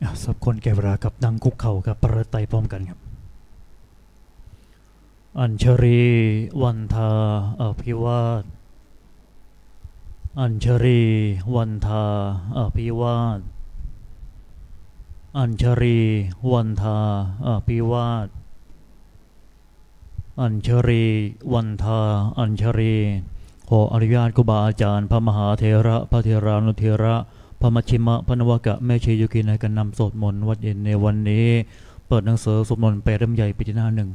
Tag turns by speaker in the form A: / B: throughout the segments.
A: สับคนแก่เวลากับนั่งคุกเข่ากับประไตพร้อมกันครับอัญชรีวันทาอภิวาทอัญชรีวันทาอภิวาทอัญชรีวันทาอภิวาทอัญชรีวันทาอัญชรีขออนุญาตครูบาอาจารย์พระมหาเถระพระเถรานุเถระพระมัชชิมะพระนวกะแม่ชียุกินในการนำสวดมนต์วัดเย็นในวันนี้เปิดหนังสือสวดมนต์แปลเล่มใหญ่ปีที่หน้าหนึ่ง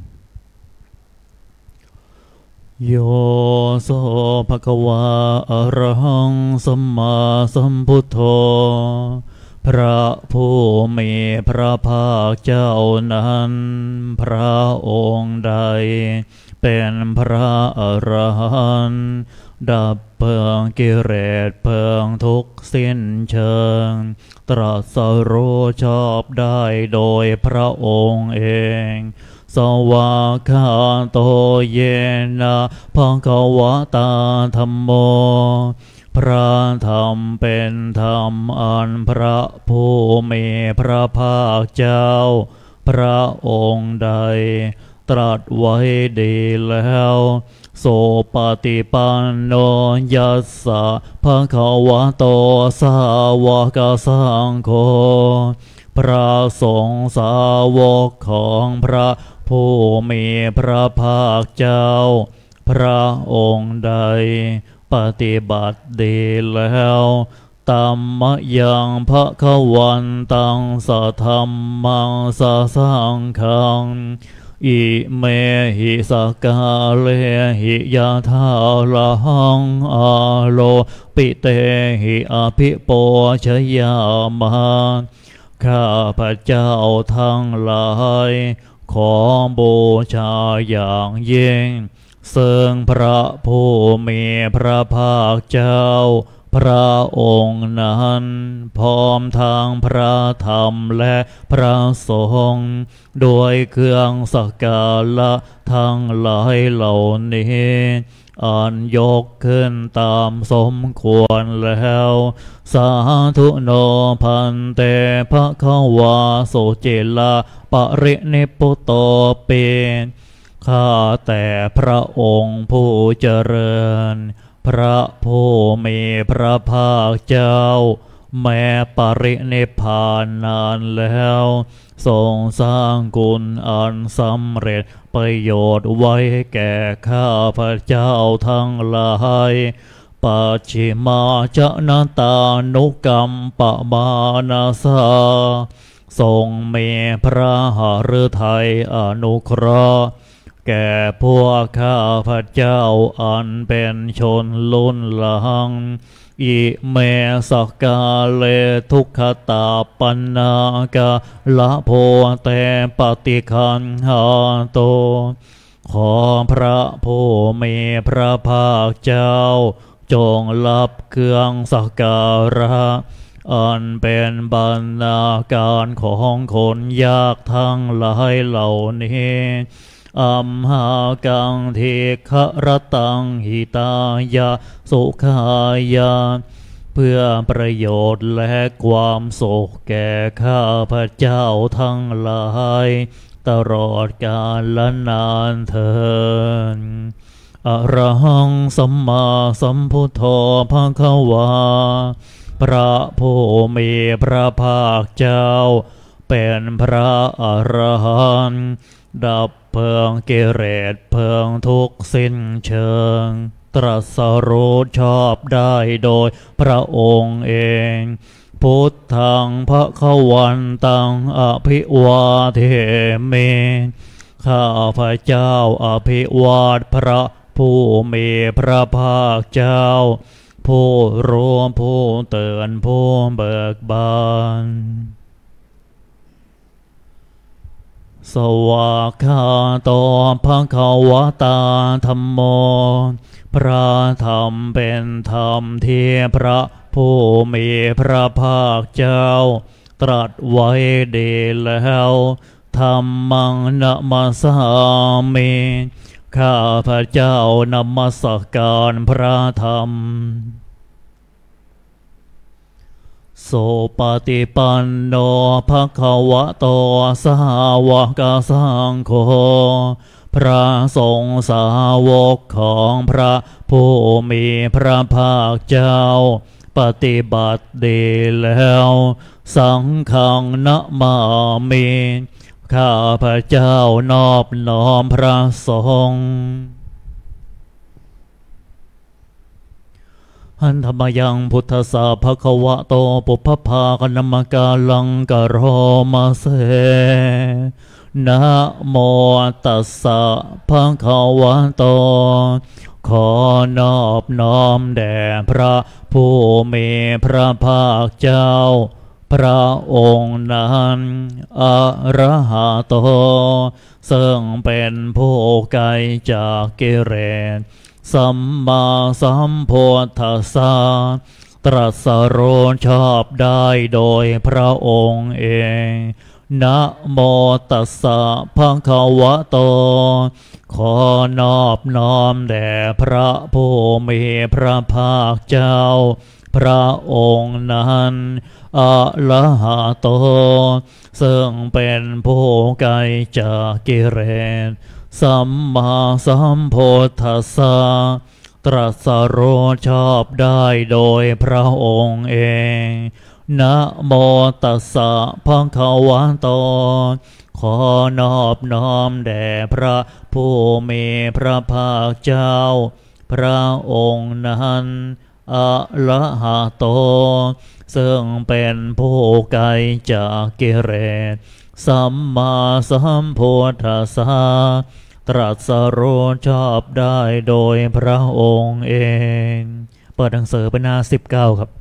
A: โยโสภะคะวะอะระหังสัมมาสัมพุทโธพระผู้มีพระภาคเจ้านั้นพระองค์ใดเป็นพระอรหันต์ดับเพลิงกิเลสเพลิงทุกข์สิ้นเชิงตรัสรู้ชอบได้โดยพระองค์เองสวากขาโตเยนะภควตาธัมโมพระธรรมเป็นธรรมอันพระผู้มีพระภาคเจ้าพระองค์ใดตรัสไว้ดีแล้วโสปฏิปันโนยัสสะภะคะวะโตสาวกสังโฆพระสงฆ์สาวกของพระผู้มีพระภาคเจ้าพระองค์ใดปฏิบัติดีแล้วตัมมะยังภะคะวันตังสัทธัมมังสังฆังอิเมหิสกาเลหิยะทาละหังอาโลปิเตหิอภิโปชยามะข้าพระเจ้าทั้งหลายขอบูชาอย่างยิ่งซึ่งพระผู้มีพระภาคเจ้าพระองค์นั้นพร้อมทางพระธรรมและพระสงฆ์โดยเครื่องสักการะทั้งหลายเหล่านี้อันยกขึ้นตามสมควรแล้วสาธุโนพันเตภควาโสจิลาปรินิพพุโตเปข้าแต่พระองค์ผู้เจริญพระผู้มีพระภาคเจ้าแม้ปรินิพพานนานแล้วทรงสร้างกุศลอันสำเร็จประโยชน์ไว้แก่ข้าพระเจ้าทั้งหลายปัจฉิมาจนะตานุกรรมปมานาสาทรงมีพระหฤทัยอนุเคราะห์แก่พวกข้าพระเจ้าอันเป็นชนลุ่นหลังอิเมสกาเลทุกขตาปันนากะละโพเตปฏิคันหาโตขอพระผู้มีพระภาคเจ้าจงรับเครื่องสักการะอันเป็นบรรณาการของคนยากทั้งหลายเหล่านี้อัมหากังทิขรตังหิตายะสุขายะเพื่อประโยชน์และความสุขแก่ข้าพระเจ้าทั้งหลายตลอดกาลและนานเถิดอะระหังสัมมาสัมพุทโธภควาพระผู้มีพระภาคเจ้าเป็นพระอรหันต์ดับเพลิงกิเลสเพลิงทุกข์สิ้นเชิงตรัสรู้ชอบได้โดยพระองค์เองพุทธังภควันตังอภิวาเทเมข้าพระเจ้าอภิวาทพระผู้มีพระภาคเจ้าผู้รู้ผู้เตือนผู้เบิกบานสวากขาโตภควตาธัมโมพระธรรมเป็นธรรมที่พระผู้มีพระภาคเจ้าตรัสไว้ดีแล้วธัมมังนะมัสสามิข้าพระเจ้านมัสการพระธรรมโสปฏิปันโนภควโตสาวกสังโฆพระสงฆ์สาวกของพระผู้มีพระภาคเจ้าปฏิบัติดีแล้วสังฆังนะมามิข้าพระเจ้านอบน้อมพระสงฆ์หันธรรมยังพุทธสาภควะโตปุพพภากนัมกาลังกโรมาเสนะโมตัสสะภะคะวะโตขอนอบน้อมแด่พระผู้มีพระภาคเจ้าพระองค์นั้นอะระหะโตซึ่งเป็นผู้ไกลจากกิเลสสัมมาสัมพุทธัสสะตรัสรู้ชอบได้โดยพระองค์เองนะโมตัสสะภะคะวะโตขอนอบน้อมแด่พระผู้มีพระภาคเจ้าพระองค์นั้นอะระหะโตซึ่งเป็นผู้ไกลจากกิเลสสัมมาสัมพุทธัสสะตรัสรู้ชอบได้โดยพระองค์เองนะโมตัสสะภะคะวะโตขอนอบน้อมแด่พระผู้มีพระภาคเจ้าพระองค์นั้นอะระหะโตซึ่งเป็นผู้ไกลจากกิเลสสัมมาสัมพุทธัสสะตรัสรู้ชอบได้โดยพระองค์เองเปิดหนังสือไปหน้า19ครับ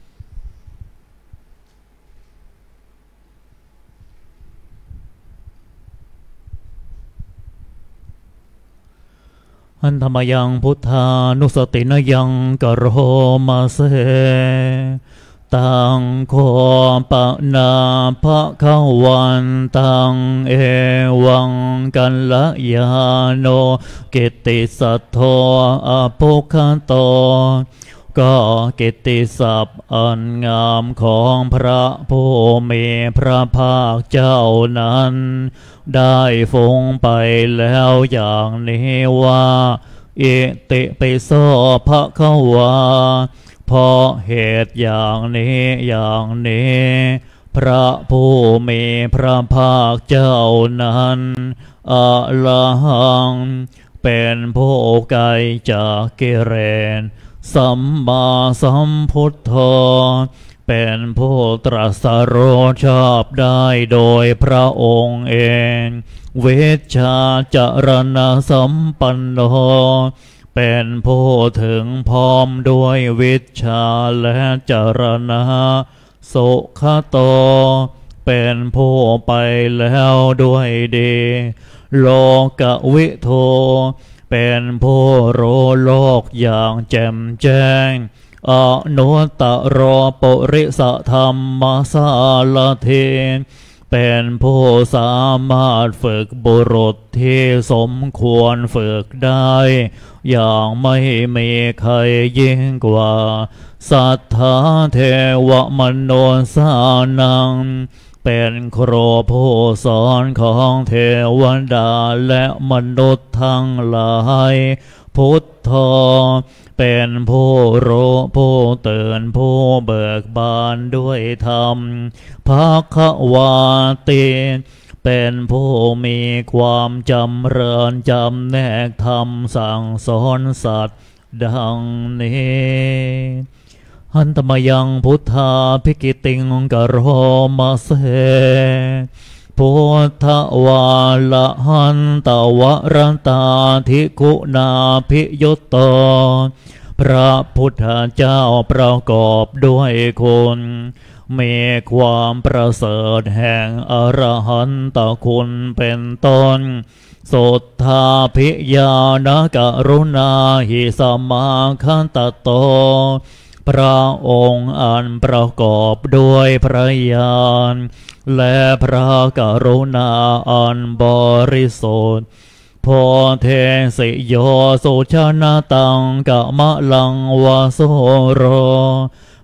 A: อันธรรมยังพุทธานุสตินยังกโรมาเสตังโคปะนาภะคะวันตังเอวังกัลยาโนกิตติสัทโธอภุคโตก็กิตติศัพท์อันงามของพระผู้มีพระภาคเจ้านั้นได้ฟุ้งไปแล้วอย่างนี้ว่าอิติปิโสภะคะวาเพราะเหตุอย่างนี้พระผู้มีพระภาคเจ้านั้นอะระหังเป็นผู้ไกลจากกิเลสสัมมาสัมพุทโธเป็นผู้ตรัสรู้ชอบได้โดยพระองค์เองเวชชาจรณะสัมปันโนเป็นผู้ถึงพร้อมด้วยวิชชาและจรณะสุขโตเป็นผู้ไปแล้วด้วยดีโลกวิโทเป็นผู้รู้โลกอย่างแจ่มแจ้งอนุตตรปุริสธรรมสารถิเป็นผู้สามารถฝึกบุรุษที่สมควรฝึกได้อย่างไม่มีใครยิ่งกว่าสัทธาเทวมนุสานังเป็นครูผู้สอนของเทวดาและมนุษย์ทั้งหลายพุทโธเป็นผู้รู้ผู้ตื่นผู้เบิกบานด้วยธรรมภควาติเป็นผู้มีความจำเริญจำแนกธรรมสั่งสอนสัตว์ดังนี้หันตมยังพุทธาภิกิติงกโรมาเสพุทธวาละหันตวรันตาธิกุณาภิยุตโตพระพุทธเจ้าประกอบด้วยคุณมีความประเสริฐแห่งอรหันตคุณเป็นต้นสุทธาภิญาณกรุณาหิสมาคันตโตพระองค์อันประกอบด้วยพระญาณและพระกรุณาอันบริสุทธิ์โพเทสิโยสุชนะตังกะมะลังวาโสโร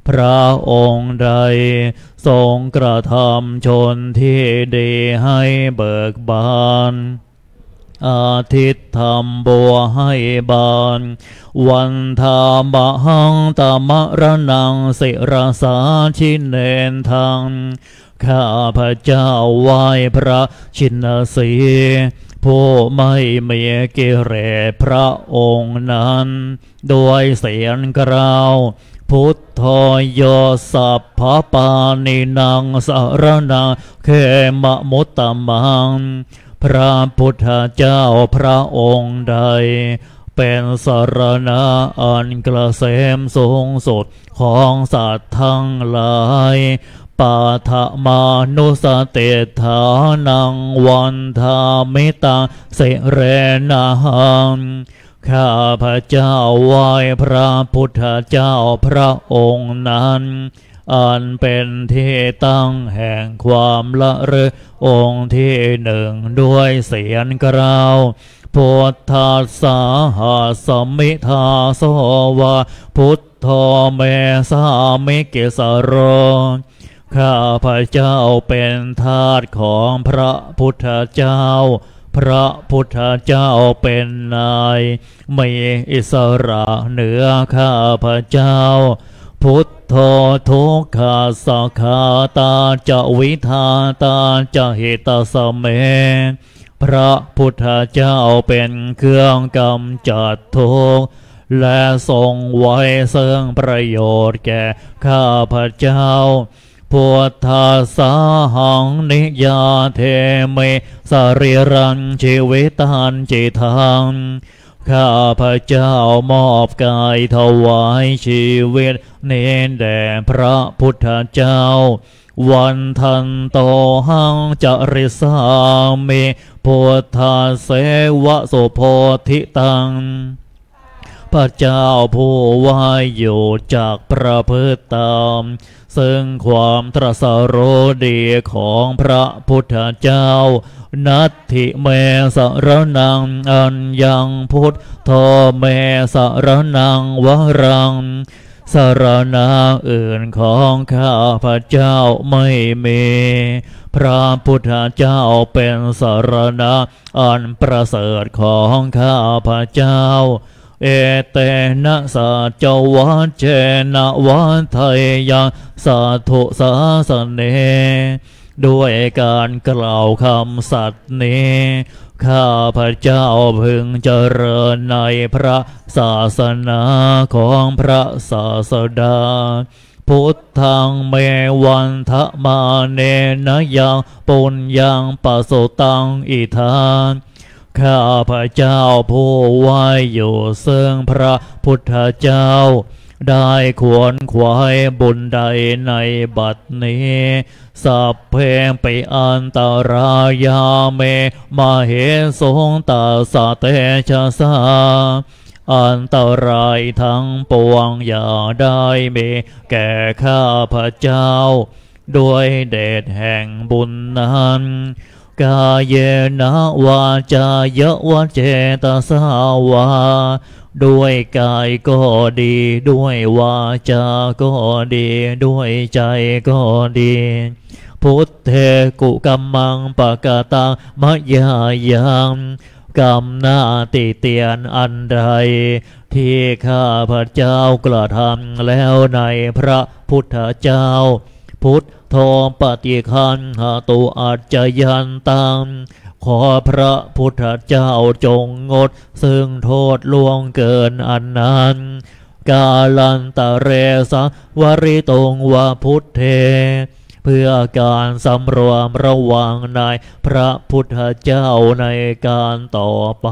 A: พระองค์ใดทรงกระทำชนที่ดีให้เบิกบานอาทิตย์ทำบัวให้บานวันธามหังตมรนังสิรสาชินเนนทังข้าพระเจ้าไหว้พระชินสีผู้ไม่มีกิเลสพระองค์นั้นด้วยเสียงกล่าวพุทโธโยสัพพปานินางสารนังเขมะมุตตมังพระพุทธเจ้าพระองค์ใดเป็นสรณะอันเกษมสูงสุดของสัตว์ทั้งหลายปาทะมานุสติฐานังวันธามิตังสิเรนะหังข้าพระเจ้าไหว้พระพุทธเจ้าพระองค์นั้นอันเป็นที่ตั้งแห่งความละลึกองค์ที่หนึ่งด้วยเสียงกล่าวพุทธัสสะหาสมิทาโสวะพุทโธเมสามิกิสโรข้าพระเจ้าเป็นทาสของพระพุทธเจ้าพระพุทธเจ้าเป็นนายมีอิสระเหนือข้าพระเจ้าพุทโธทุกขาสักขาตาจะวิธาตาจะหิตสเมพระพุทธเจ้าเป็นเครื่องกำจัดทุกข์และทรงไว้ซึ่งประโยชน์แก่ข้าพระเจ้าพุทธัสสะหังนิยาเทเมสรีรังชีวิตันจิตังข้าพระเจ้ามอบกายถวายชีวิตเน้นแด่พระพุทธเจ้าวันทันโตหังจริสามิพุทธาเสวะโสโพธิตังพระเจ้าผู้ว่าอยู่จากประพฤติตามซึ่งความตรัสรู้ดีของพระพุทธเจ้านัตถิเมสรนังอัญญังพุทโธเมสรนังวรังสรณะอื่นของข้าพระเจ้าไม่มีพระพุทธเจ้าเป็นสรณะอันประเสริฐของข้าพระเจ้าเอเตนะสัจวัจเจนะวัฏไทยังสาธุสาสเนด้วยการกล่าวคำสัตย์นี้ข้าพระเจ้าพึงเจริญในพระศาสนาของพระศาสดาพุทธังเมวันทะมาเนนะยังปุญญังปะโสตังอิทานข้าพระเจ้าผู้ไหวอยู่ซึ่งพระพุทธเจ้าได้ขวนขวายบุญใดในบัดนี้สัพเพปิอันตรายาเมมาเหสงตาสะเตชะสาอันตรายทั้งปวงอย่าได้มีแก่ข้าพระเจ้าด้วยเดชแห่งบุญนั้นกายเยนะวาจายะวะเจตสาวาด้วยกายก็ดีด้วยวาจาก็ดีด้วยใจก็ดีพุทเทกุกัมมังปะกะตังมะยายังกรรมหน้าติเตียนอันใดที่ข้าพระเจ้ากระทำแล้วในพระพุทธเจ้าพุทโธปฏิคันหตุอัจจยันตังขอพระพุทธเจ้าจงงดซึ่งโทษล่วงเกินอันนั้นกาลันตะเรสะวริตงวาพุทเทเพื่อการสำรวมระวังในพระพุทธเจ้าในการต่อไป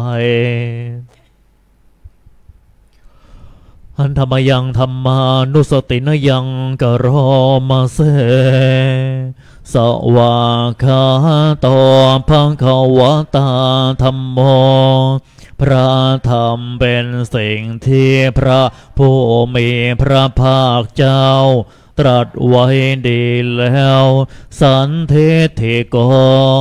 A: อันธรรมยังธรรมานุสตินยังกโรมาเสสวาคาโตภควตาธัมโมพระธรรมเป็นสิ่งที่พระผู้มีพระภาคเจ้าตรัสไว้ดีแล้วสันเทธิโก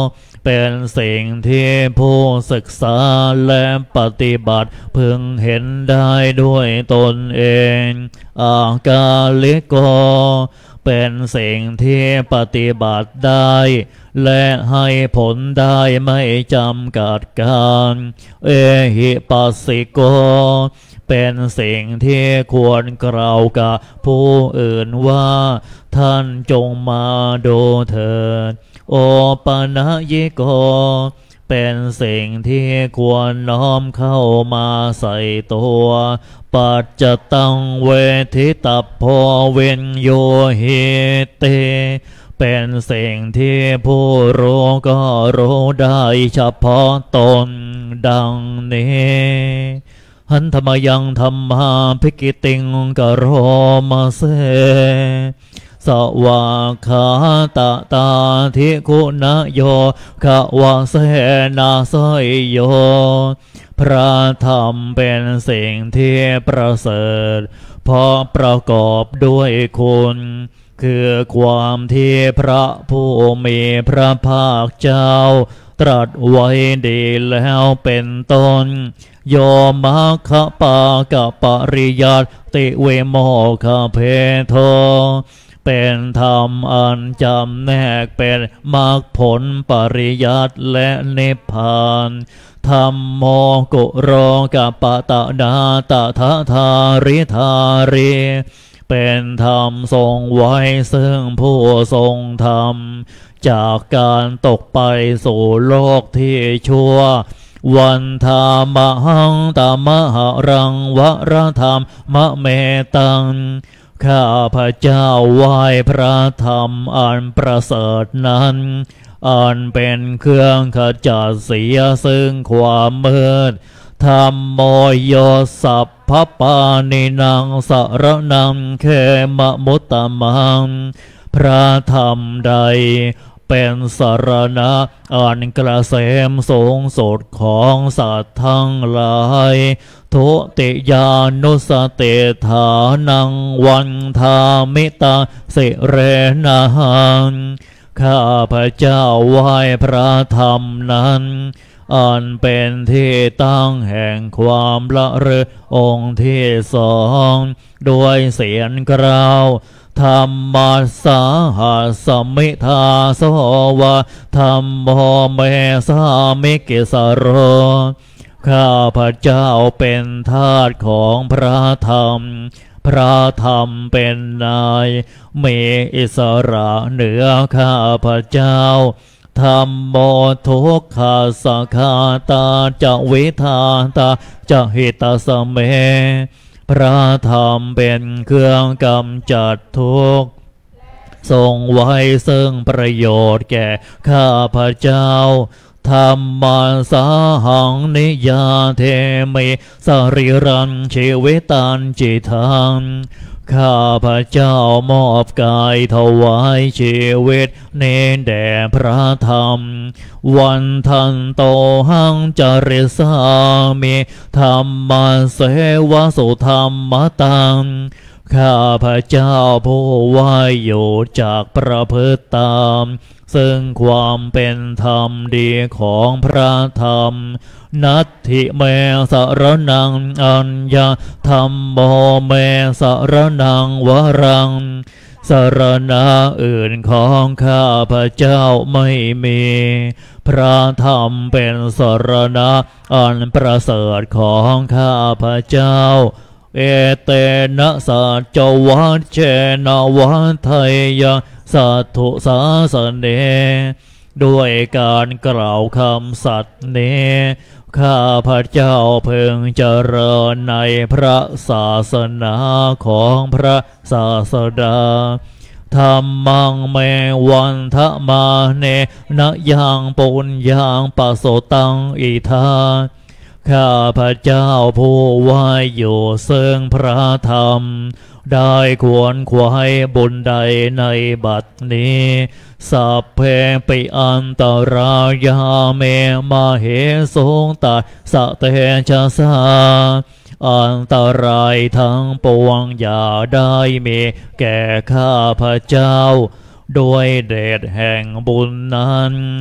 A: เป็นสิ่งที่ผู้ศึกษาและปฏิบัติพึงเห็นได้ด้วยตนเองอากาลิโกเป็นสิ่งที่ปฏิบัติได้และให้ผลได้ไม่จำกัดการเอหิปัสสิโกเป็นสิ่งที่ควรกล่าวกับผู้อื่นว่าท่านจงมาดูเถิดโอปนัญิโกเป็นสิ่งที่ควรน้อมเข้ามาใส่ตัวปัจจตังเวทิตาโพวินโยหิเตเป็นสิ่งที่ผู้รู้ก็รู้ได้เฉพาะตนดังนี้หันธรรมยังธรรมาภิกิติงกโรมาเสสวาขาตาตาทิคุณโยขวาเสนาสยโยพระธรรมเป็นสิ่งที่ประเสริฐเพราะประกอบด้วยคุณคือความที่พระผู้มีพระภาคเจ้าตรัสไว้ดีแล้วเป็นต้นโยมัคคปากปริยัติเวโมคเพโทเป็นธรรมอันจำแนกเป็นมรรคผลปริยัติและนิพพานธรรมโมกุโรกัปปะตะนาตถาธาริธารีเป็นธรรมทรงไว้ซึ่งผู้ทรงธรรมจากการตกไปสู่โลกที่ชั่ววันธามหังตามหารังวรธรรมมะเมตังข้าพระเจ้าไหว้พระธรรมอันประเสริฐนั้นอันเป็นเครื่องขจัดเสียซึ่งความมืดธรรมโมโยสัพพปานินังสรนังเขมะมุตตมังพระธรรมใดเป็นสรณะอันกระเสมสูงสุดของสัตว์ทั้งหลายทุติยานุสติฐานังวันธามิตาสิเรนะหังข้าพระเจ้าไหว้พระธรรมนั้นอันเป็นที่ตั้งแห่งความละเรือองค์ที่สองด้วยเสียงกล่าวธรรมัสสาหัสมิทาโสวะธรรมโมเมสามิกิสโรข้าพระเจ้าเป็นทาสของพระธรรมพระธรรมเป็นนายมีอิสระเหนือข้าพระเจ้าธรรมโมทุกขาสังฆาตาจะวิธาตาจะหิตาสเมพระธรรมเป็นเครื่องกำจัดทุกข์ทรงไว้ซึ่งประโยชน์แก่ข้าพระเจ้าธรรมัสสาหังนิยาเทมิสริรันชีวิตันจิตังข้าพระเจ้ามอบกายถวายชีวิตเน้นแด่พระธรรมวันทันโตหังจริสามิธรรมเสวสุธรรมตังข้าพระเจ้าผู้ว่าอยู่จากประพฤติตามซึ่งความเป็นธรรมดีของพระธรรมนัตถิเมสรนังอัญญาธรรมโมเมสรนังวรังสรณะอื่นของข้าพระเจ้าไม่มีพระธรรมเป็นสรณะอันประเสริฐของข้าพระเจ้าเอเตนะสัจวัชเชนะวัฏไทยสัตถุสาสเนด้วยการกล่าวคำสัตย์นี้ข้าพระเจ้าเพิ่งเจริญในพระศาสนาของพระศาสดาธรรมังเมวันทะมาเนนะยังปุญญังปโสตังอิทาข้าพระเจ้าผู้ว่าอยู่ซึ่งพระธรรมได้ควรขวายบุญใดในบัดนี้สัพเพปิอันตรายาเมมาเหสงตัสสะเตชะสาอันตรายทั้งปวงอย่าได้มีแก่ข้าพระเจ้าด้วยเดชแห่งบุญนั้น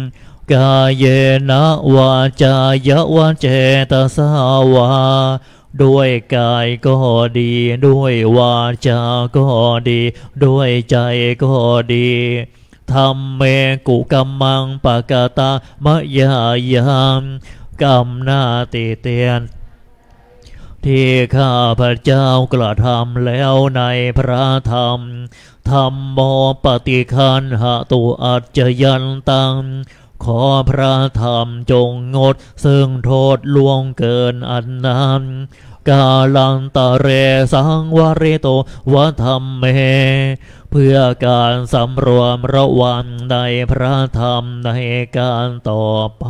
A: กายเยนะวาจายวะเจตสาวาด้วยกายก็ดีด้วยวาจาก็ดีด้วยใจก็ดีธรรมเมกุกัมมังปะกตามะยายามกรรมหน้าติเตียนที่ข้าพระเจ้ากระทำแล้วในพระธรรมธรรมโมปฏิคันหตุอัจจยันตังขอพระธรรมจงงดซึ่งโทษล่วงเกินอันนั้นกาลังตะเรสังวริโตวะธรรมเมเพื่อการสำรวมระวังในพระธรรมในการต่อไป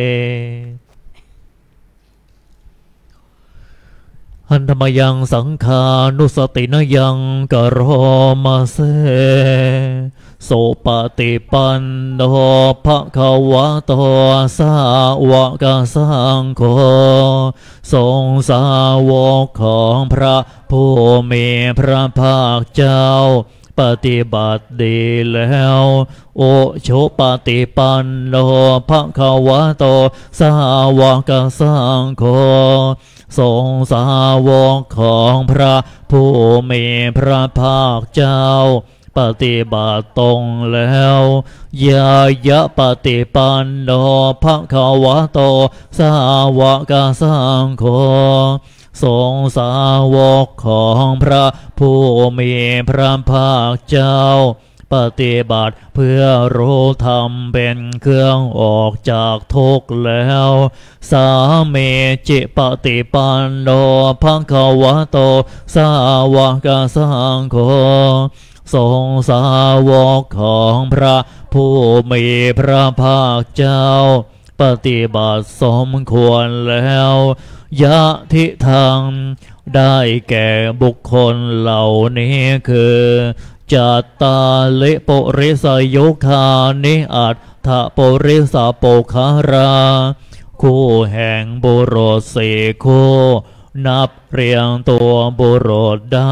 A: หันธรรมยังสังขานุสตินยังกโรมาเสโสปฏิปันโนภะคะวะโตสาวกสังโฆทรงสาวกของพระผู้มีพระภาคเจ้าปฏิบัติดีแล้วโอโชปฏิปันโนภะคะวะโตสาวกสังโฆทรงสาวกของพระผู้มีพระภาคเจ้าปฏิบัติตรงแล้วยายะปฏิปันโนภะคะวะโตสาวกสังโฆทรงสาวกของพระผู้มีพระภาคเจ้าปฏิบัติเพื่อรู้ธรรมเป็นเครื่องออกจากทุกข์แล้วสาเมจิปฏิปันโนภะคะวะโตสาวกสังโฆทรงสาวกของพระผู้มีพระภาคเจ้าปฏิบัติสมควรแล้วยะทิทังได้แก่บุคคลเหล่านี้คือจัตตาลิปุริสยุคานิอัตถปุริสปุคาราคู่แห่งบุรุษสี่คู่นับเรียงตัวบุรุษได้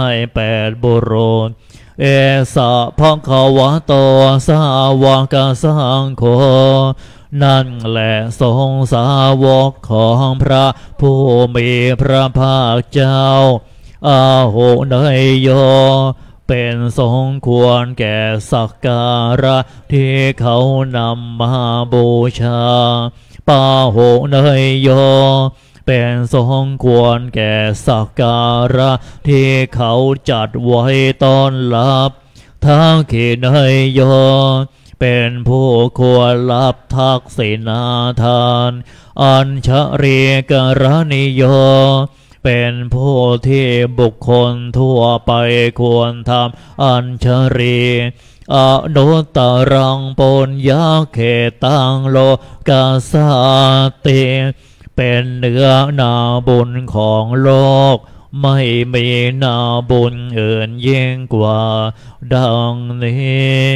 A: 8บุรุษเอสะภะคะวะโตสาวกสังโฆนั่นแหละทรงสาวกของพระผู้มีพระภาคเจ้าอาหุเนยโยเป็นสมควรแก่สักการะที่เขานำมาบูชาปาหุเนยโยเป็นสมควรแก่สักการะที่เขาจัดไว้ต้อนรับทักขิเนยโยเป็นผู้ควรรับทักษิณาทานอัญชรีกรณิโยเป็นผู้ที่บุคคลทั่วไปควรทำอัญชรีอนุตตรังปุญญาเขตังโลกาสาติเป็นเนื้อนาบุญของโลกไม่มีนาบุญอื่นยิ่งกว่าดังนี้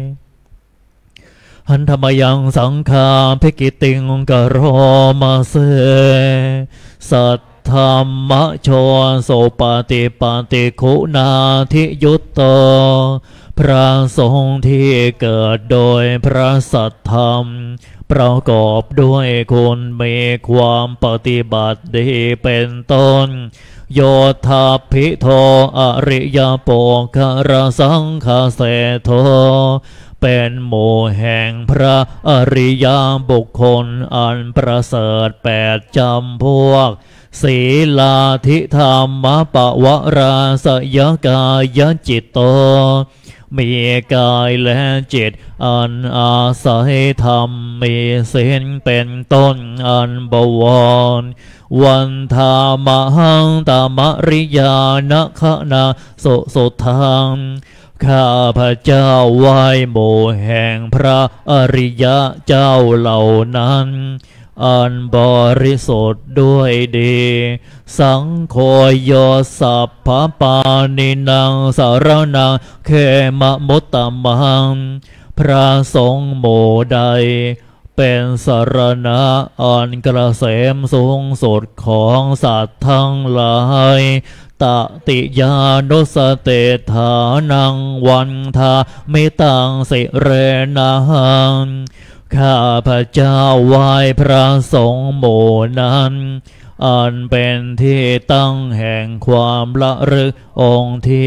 A: หันธรรมยังสังฆาภิกิติงกโรมาเสสัทธรรมโชโสปฏิปัติคุณาธิยุตโตพระสงฆ์ที่เกิดโดยพระสัทธรรมประกอบด้วยคุณมีความปฏิบัติดีเป็นต้นโยธาภิโทอริยโปคารสังฆเสโทเป็นหมู่แห่งพระอริยบุคคลอันประเสริฐ8จำพวกศีลาธิธรรมปวราสยกายจิตโตมีกายและจิตอันอาศัยธรรมมีศีลเป็นต้นอันบวรวันธามหังตามริยานะคะนาสุทังข้าพระเจ้าไหว้หมู่แห่งพระอริยเจ้าเหล่านั้นอันบริสุทธิ์ด้วยดีสังโฆโยสัพพปานินังสารนังเขมะมุตตมังพระสงฆ์หมู่ใดเป็นสรณะอันกระเสมสูงสุดของสัตว์ทั้งหลายตติยานุสเตฐานังวันทามิตังสิเรนังข้าพระเจ้าไหว้พระสงฆ์หมู่นั้นอันเป็นที่ตั้งแห่งความละลึกองค์ที่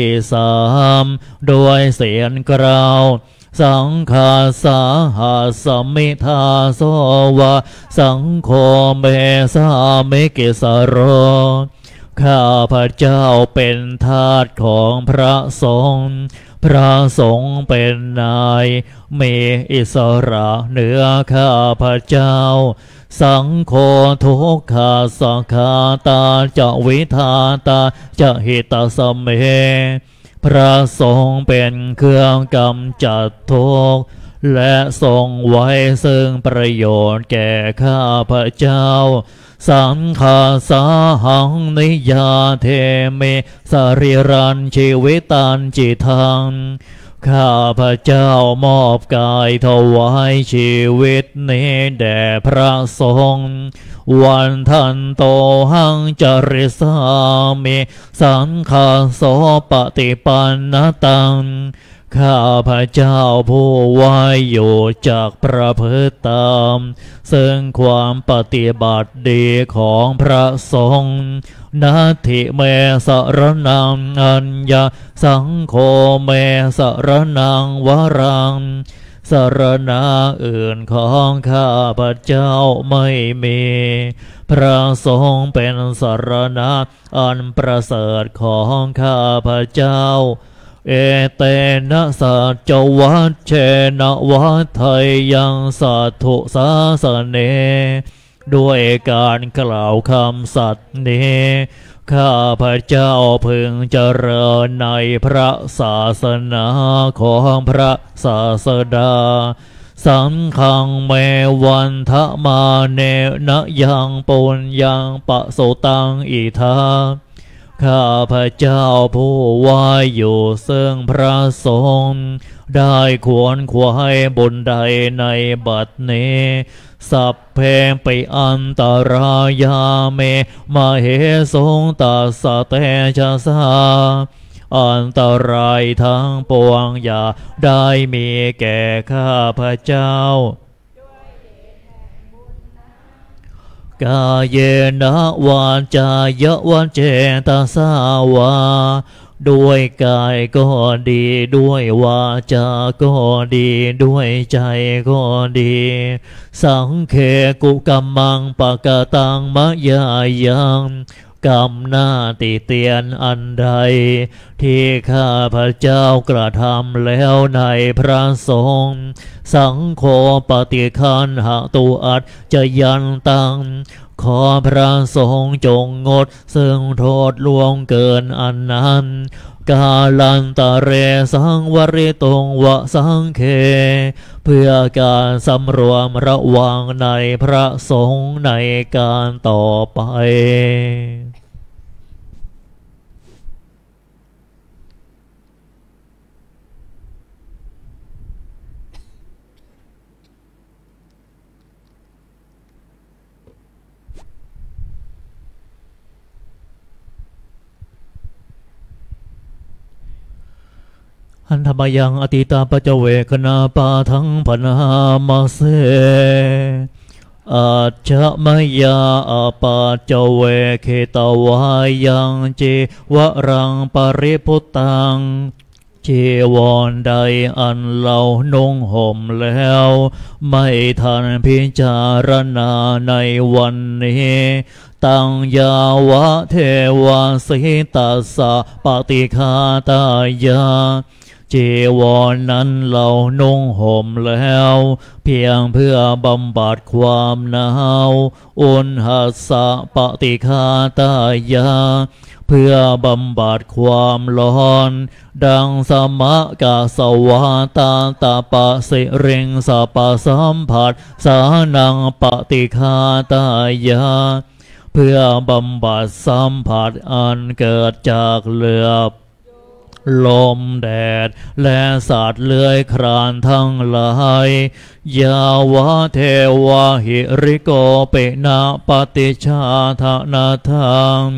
A: 3ด้วยเสียงกล่าวสังฆาสาหัสมิทาโสวะสังโฆเมสามิกิสโรข้าพระเจ้าเป็นทาสของพระสงฆ์พระสงฆ์เป็นนายมีอิสระเหนือข้าพระเจ้าสังโฆทุกขาสังฆาตาจะวิทาตาจะหิตสเมพระสงฆ์เป็นเครื่องกำจัดทุกข์และทรงไว้ซึ่งประโยชน์แก่ข้าพระเจ้าสังฆาสาหังนิยาเทเมสริรันชีวิตันจิตังข้าพระเจ้ามอบกายถวายชีวิตนี้แด่พระสงฆ์วันทันโตหังจริสามิสังฆาโสปฏิปันนตังข้าพระเจ้าผู้ไหวอยู่จากประพฤติตามซึ่งความปฏิบัติดีของพระสงฆ์นาทิเมสรนังอัญญาสังโฆเมสรนังวรังสรณะอื่นของข้าพระเจ้าไม่มีพระสงฆ์เป็นสรณะอันประเสริฐของข้าพระเจ้าเอเตนะสัจวัชเชนะวัฏไทยังสัตถุสาสเนด้วยการกล่าวคำสัตย์นี้ข้าพระเจ้าพึงเจริญในพระศาสนาของพระศาสดาสังฆังเมวันทะมาเนนะยังปุญญังปะโสตังอิทาข้าพระเจ้าผู้ไหวอยู่ซึ่งพระสงฆ์ได้ขวนขวายบุญใดในบัดนี้สัพเพปิอันตรายาเมมาเหสงตัสสะเตชะสาอันตรายทั้งปวงอย่าได้มีแก่ข้าพระเจ้ากาเยนะวาจายะวะเจตสาวาด้วยกายก็ดีด้วยวาจาก็ดีด้วยใจก็ดีสังเคกุกัมมังปะกะตังมะยายังกรรมหน้าติเตียนอันใดที่ข้าพระเจ้ากระทำแล้วในพระสงฆ์สังโฆปฏิคันหตุอัจจะยันตังขอพระสงฆ์จงงดซึ่งโทษล่วงเกินอันนั้นกาลันตะเรสังวริตงวะสังเคเพื่อการสำรวมระวังในพระสงฆ์ในการต่อไปหันธรรมยังอติตาปัจเวคนาปาทังพนามาเสอาจจะมยาอาปาจเวเคตวายังจีวรังปริพุตังจีวรใดอันเรานุ่งห่มแล้วไม่ทันพิจารณาในวันนี้ตังยาวะเทวาสิตัสสะปฏิฆาตายาจีวรนั้นเรานุ่งห่มแล้วเพียงเพื่อบำบัดความหนาวอุณหัสสะปฏิฆาตายาเพื่อบำบัดความร้อนดังสมะกาสวาตาตาปะสิริงสปะสัมผัสสานังปฏิฆาตายาเพื่อบำบัดสัมผัสอันเกิดจากเหลือบลมแดดและสัตว์เลื้อยคลานทั้งหลายยาวะเทวะหิริโกเปนะปฏิชาทนาทัง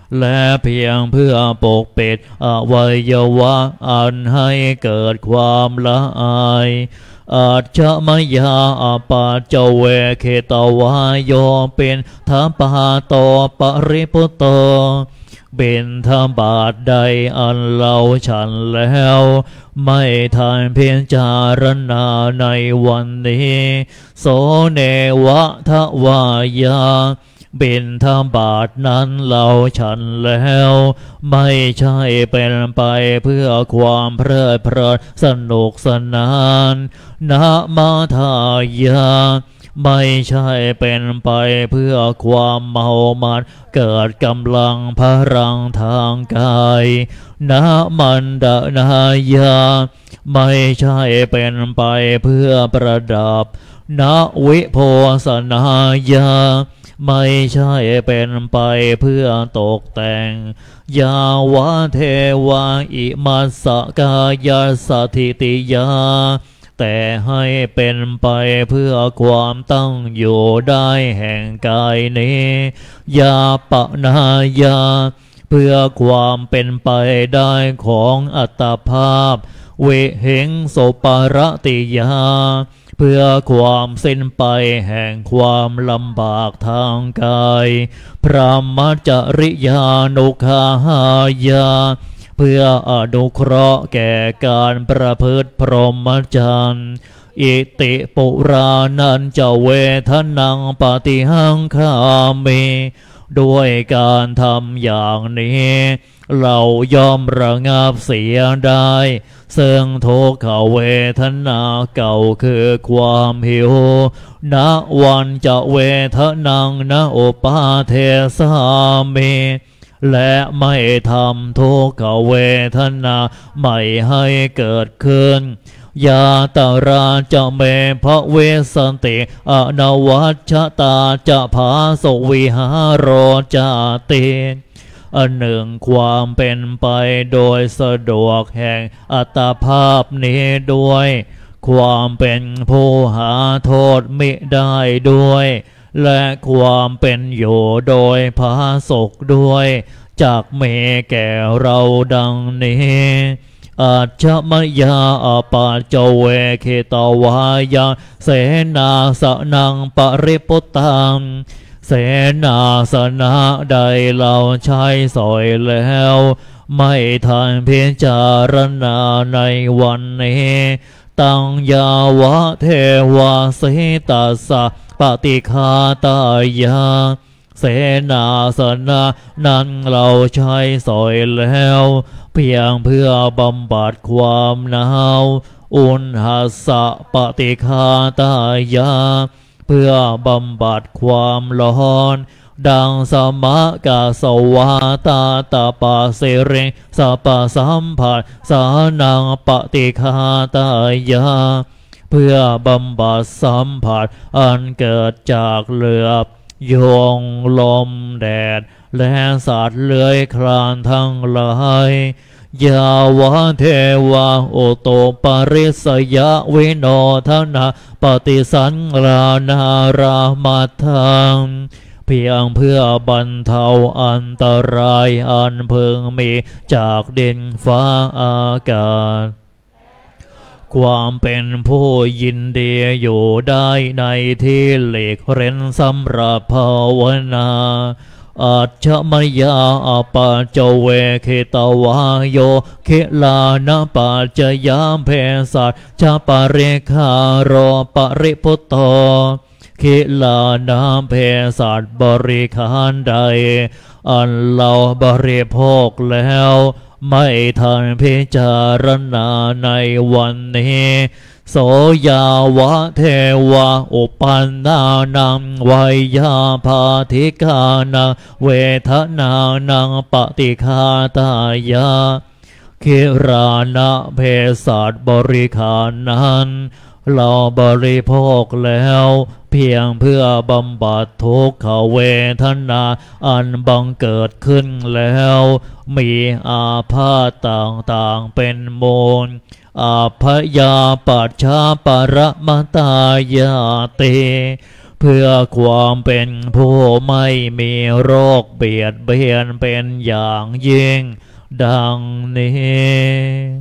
A: และเพียงเพื่อปกปิดอวัยวะอันให้เกิดความละอายอาจจะมยาอาปาเจเวเคตวายโยเป็นธรรมปาโตปริปุตโตเป็นธรรมบาทใดอันเราฉันแล้วไม่ทานเพียงจารณาในวันนี้โสเนวะทวายาบิณฑบาตนั้นเราฉันแล้วไม่ใช่เป็นไปเพื่อความเพลิดเพลินสนุกสนานนะมาทายาไม่ใช่เป็นไปเพื่อความเมามันเกิดกำลังพลังทางกายนะมันดานายาไม่ใช่เป็นไปเพื่อประดับนะวิโพสนายาไม่ใช่เป็นไปเพื่อตกแต่งยาวะเทวาอิมัสสกายสถิติยาแต่ให้เป็นไปเพื่อความตั้งอยู่ได้แห่งกายนี้ยาปนายาเพื่อความเป็นไปได้ของอัตภาพเวหิงโสปารติยาเพื่อความสิ้นไปแห่งความลำบากทางกายพระมัจจริยานุคาหายาเพื่ออนุเคราะห์แก่การประพฤติพรหมจรรย์อิติปุรานันจะเวทนังปฏิหังคามิด้วยการทำอย่างนี้เราย่อมระงับเสียได้ซึ่งทุกขเวทนาเก่าคือความหิวณวันจะเวทนังณอุปาเทสามิและไม่ทำทุกขเวทนาไม่ให้เกิดขึ้นยาตาราจะเมภเวสันติอนวัชชตาจะภาสวิหารโรจาติอันหนึ่งความเป็นไปโดยสะดวกแห่งอัตภาพนี้ด้วยความเป็นผู้หาโทษมิได้ด้วยและความเป็นอยู่โดยผาสุกด้วยจากเมแก่เราดังนี้อาจจะมยาอาปาเจเวเคตวายาเสนาสนังปริปุตตังเสนาสนะใดเราใช้สอยแล้วไม่ทันพิจารณาในวันนี้ตังยาวะเทวาสิตัสสะปฏิฆาตายาเสนาสนะนั้นเราใช้สอยแล้วเพียงเพื่อบำบัดความหนาวอุณหัสสะปฏิฆาตายาเพื่อบำบัดความร้อนดังสมะกาสวาตาตาปาเสเรงสัปสัมผัสสานังปฏิฆาตายาเพื่อบำบัดสัมผัสอันเกิดจากเหลือบยงลมแดดและสัตว์เลื้อยคลานทั้งหลายยาวะเทวาโอโตปริสยะวิโนทนาปฏิสังรานารามาทังเพียงเพื่อบรรเทาอันตรายอันพึงมีจากดินฟ้าอากาศความเป็นผู้ยินดีอยู่ได้ในที่หลีกเร้นสำหรับภาวนาอาจจะมยาอาปาเจเวเคตวายโยเคลานาปาจยามเพสัตจะปาริคาโรปริพุตโตคิลานาเพสัตบริขารใดอันเราบริโภคแล้วไม่ทันพิจารณาในวันนี้โสยาวะเทวะอุปันนานังวายาภาธิกานังเวทนานังปฏิฆาตายาคิรานะเพสัตบริขารนั้นเราบริโภคแล้วเพียงเพื่อบำบัดทุกขเวทนาอันบังเกิดขึ้นแล้วมีอาพาธต่างๆเป็นมูลอาภยาปัจฉาปรมตายาติเพื่อความเป็นผู้ไม่มีโรคเบียดเบียนเป็นอย่างยิ่งดังนี้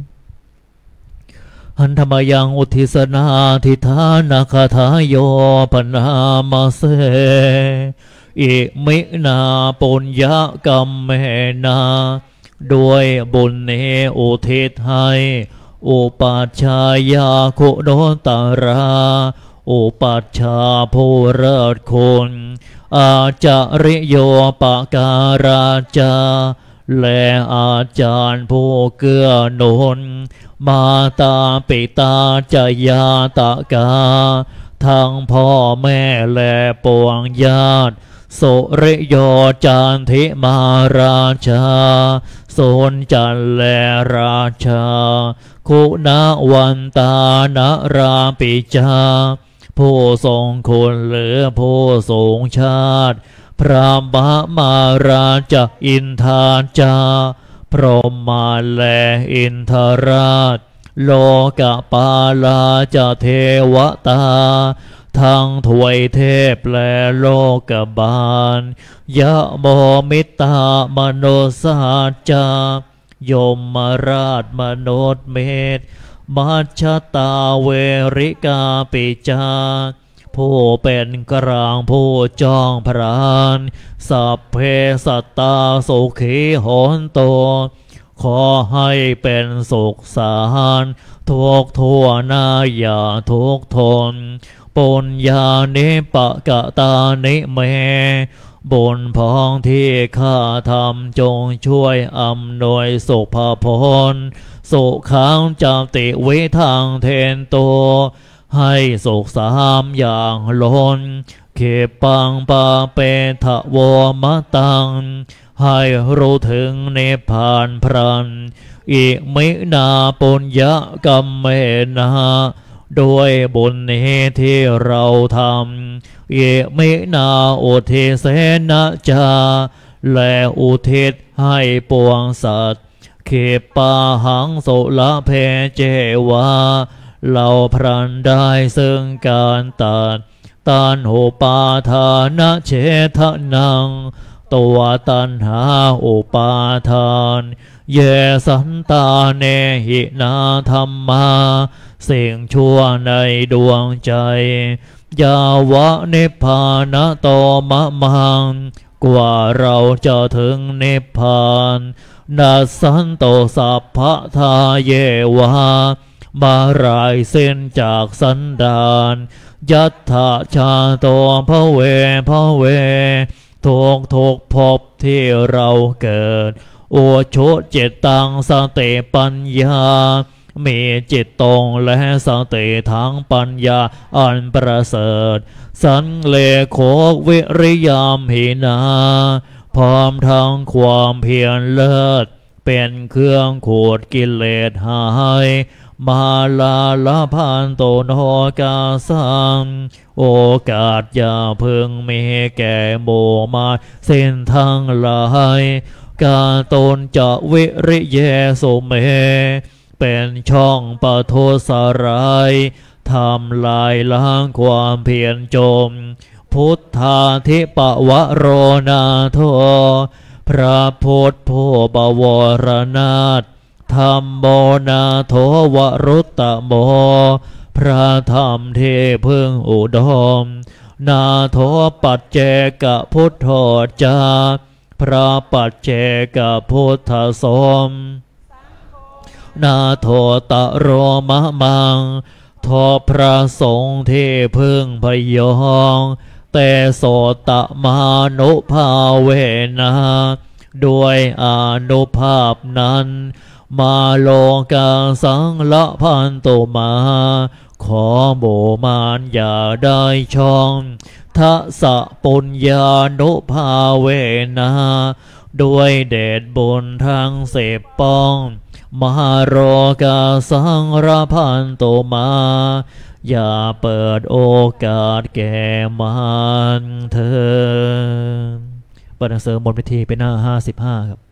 A: หันธรรมยังอุทิศนาทิธานาคาทายโยปนามาเสอิมินาปุญญกรรมเมนาด้วยบุญนี้อุทิศให้อุปัชฌายาคุโนตราอุปัชฌาย์ผู้เลิศคุณอาจาริโยปการาจาและอาจารย์ผู้เกื้อหนุนมาตาปิตาจยาตกาทั้งพ่อแม่และปวงญาติสุริโยจันทิมาราชาโสนจันและราชาคุณวันตานราปิจาผู้ทรงคุณหรือผู้ทรงชาติพระมมาราชอินทาจาพรหมาและอินทราชโลกปาลาจเทวตาทั้งถวยเทพและโลกบาลยะโมมิตามโนสาจายมราชมนุษย์เมธมัชฌตาเวริกาปิจาผู้เป็นกลางผู้จ้องพรานสัพเพสัตตาสุขีโหนโตขอให้เป็นสุขสารทุกทั่วหน้าอย่าทุกทนปุญญานิปกตานิเมบุญพองที่ข้าทำจงช่วยอำนวยสุภพลสุขังจติวิทางเทนโตให้สุขสามอย่างล้นเขปังปาเปทะวมะตังให้รู้ถึงนิพพานพรันอิมินาปุญญกรรมเมนาด้วยบุญนี้ที่เราทำอิมินาอุทิเสนะจาและอุทิศให้ปวงสัตว์เขปาหังโสละเพเจวาเราพรันได้ซึ่งการตัดตานโหปาทานะเชทนังตัวตันหาอุปาทานเยสันตาเนหินาธรรมาสิ่งชั่วในดวงใจยาวะนิพพานโตมะมังกว่าเราจะถึงนิพพานนัสสันโตสัพพะทาเยวาบารายเส้นจากสันดานยัตถาชาโตภเวภเวทุกภพที่เราเกิดโอโชจิตตังสติปัญญามีจิตตรงและสติทั้งปัญญาอันประเสริฐสันเลโควิริยามหินาพร้อมทั้งความเพียรเลิศเป็นเครื่องขูดกิเลสหายมาลาลาพันโตโนกาสังโอกาสอย่าเพึงมีแก่โมมาเส้นทั้งหลายกาตนจะวิริเยสุเมเป็นช่องปะโทสรายทำลายล้างความเพียรจมพุทธาธิปวโรนาโทพระพุทธผู้บวรนาถธรรมโมนาโทวรุตตโมพระธรรมเทพึ่งอุดมนาโทปัจเจกพุทโธจาพระปัจเจกพุทธสมนาโทตะโรมะมังโทพระสงฆ์ที่พึ่งพยองแต่โสตมานุภาเวนะด้วยอานุภาพนั้นมาโลกาสังละพันตุมาขอโมมานอย่าได้ช่องทัสสะปุญญานุภาเวนะด้วยเดชบุญทั้งเสพป้องมหาโรกาสังระพันตุมาอย่าเปิดโอกาสแก่มันเถิดเปิดหนังสือหมดพิธีไปหน้า55ครับ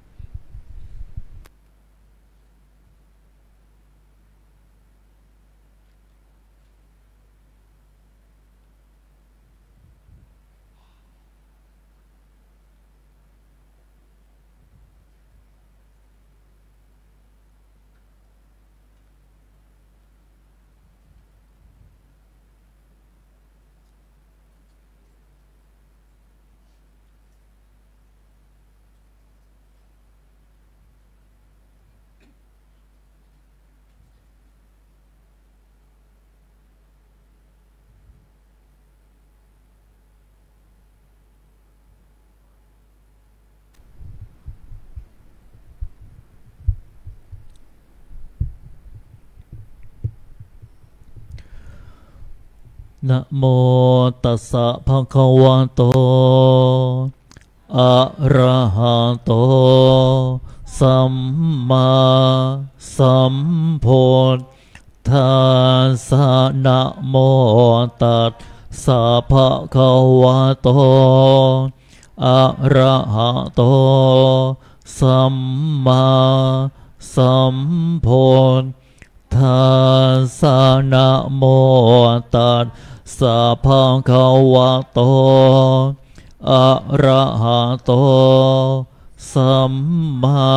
A: นะโมตัสสะภะคะวะโตอะระหะโตสัมมาสัมพุทธัสสะนะโมตัสสะภะคะวะโตอะระหะโตสัมมาสัมพุทธัสสะนะโมตัสสะภะคะวะโตอะระหะโตสัมมา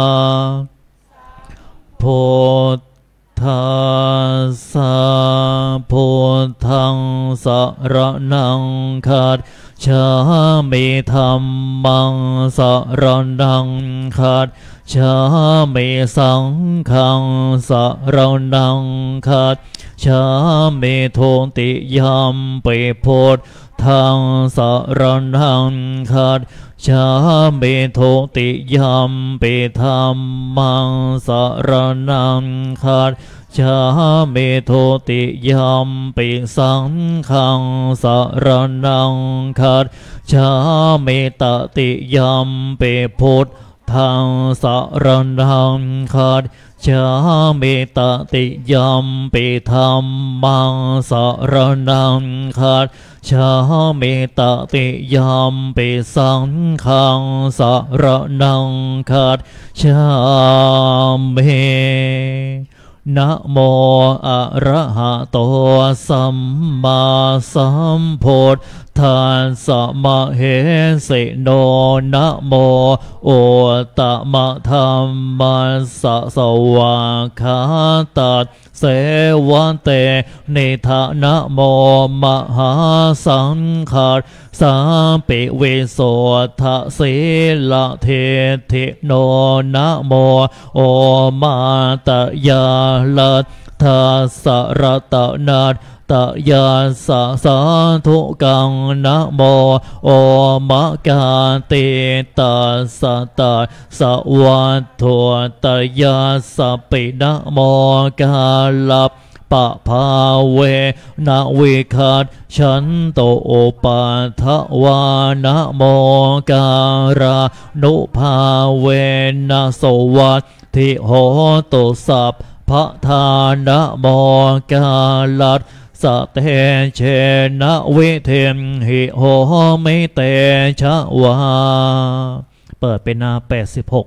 A: พุทธัสสะพุทธังสรณังคัจฉามิธัมมังสรณังคัจฉามิสังฆังสรณังคัจฉามิทุติยัมปิพุทธังสรณังคัจฉามิทุติยัมปิธัมมังสรณังคัจฉามิทุติยัมปิสังฆังสรณังคัจฉามิตติยัมปิพุทธังสรณังคัจฉามิตติยัมปิธัมมังสรณังคัจฉามิตติยัมปิสังฆังสรณังคัจฉามินะโมอะระหะโตสัมมาสัมพุทธัสสะมะเหสิโนนะโมโอตมะธัมมัสสะสวาคาตัสเสวันเตนิทะนะโมมหาสังฆัสสะปิวิโสทะสีละเทธิโนนะโมโอมาตยาลัตทัสสะระตะนัตตยาสะสาธุกังนะโมโอมะกาติตัสสะตะสะวัตถุตยาสะปินะโมกาลับปะภาเวนะวิคัตฉันโตโอปัฏฐวานะโมการานุภาเวนะโสวัตถิโหตุสัพพะทานะโมกาลัตสะเตเชนะวิเทมหิโหมิเตชะวาเปิดเป็นหน้า86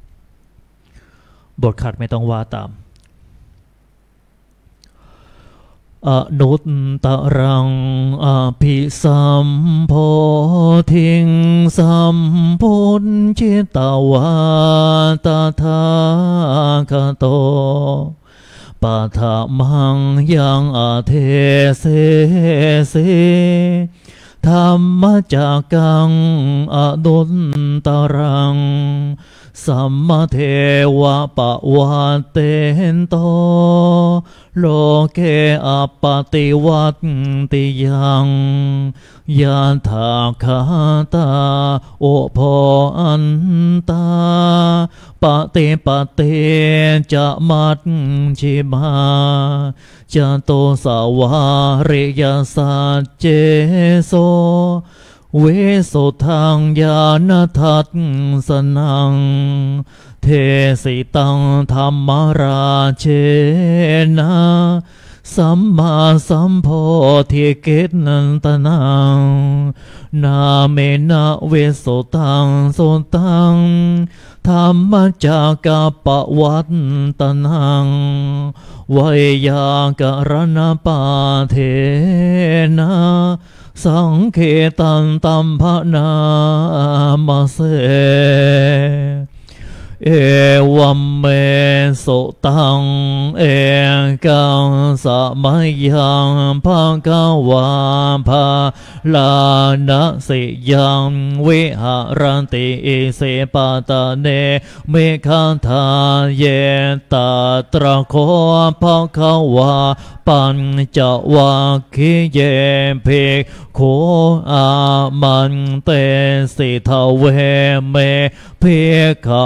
A: บทขัดไม่ต้องว่าตามอนุตตรังอภิสัมโพธิงสัมพุทธิตวาตถาคตปัฏฐมังยังอเทเสสิธรรมจักกังอนุตตรังสัมมาเทวะปะวัตเตนโตโลเกอปติวัตติยังยาถาคาตาโอโพอันตาปฏิปฏิจะมัดชิมาจโตสาวาริยสัจเจโสเวสุทังญาณทัสสนังเทสิตังธรรมราเชนะสัมมาสัมโพธิกิตนันตนังนาเมนะเวสุตังสุตังธรรมจักรปวัตตนังวยากรณปาเทนะสังเขตันตัมภนามาเสเอวัมเมสุตังเอกังสมัยยังภะคะวาภาลานะสิยังวิหารันติอิเสปะตะเนเมขันธาเยตตระโคภะคะวาปัญจวัคคีย์เยภิกขุอามันเตสิทเวเมภิกขเว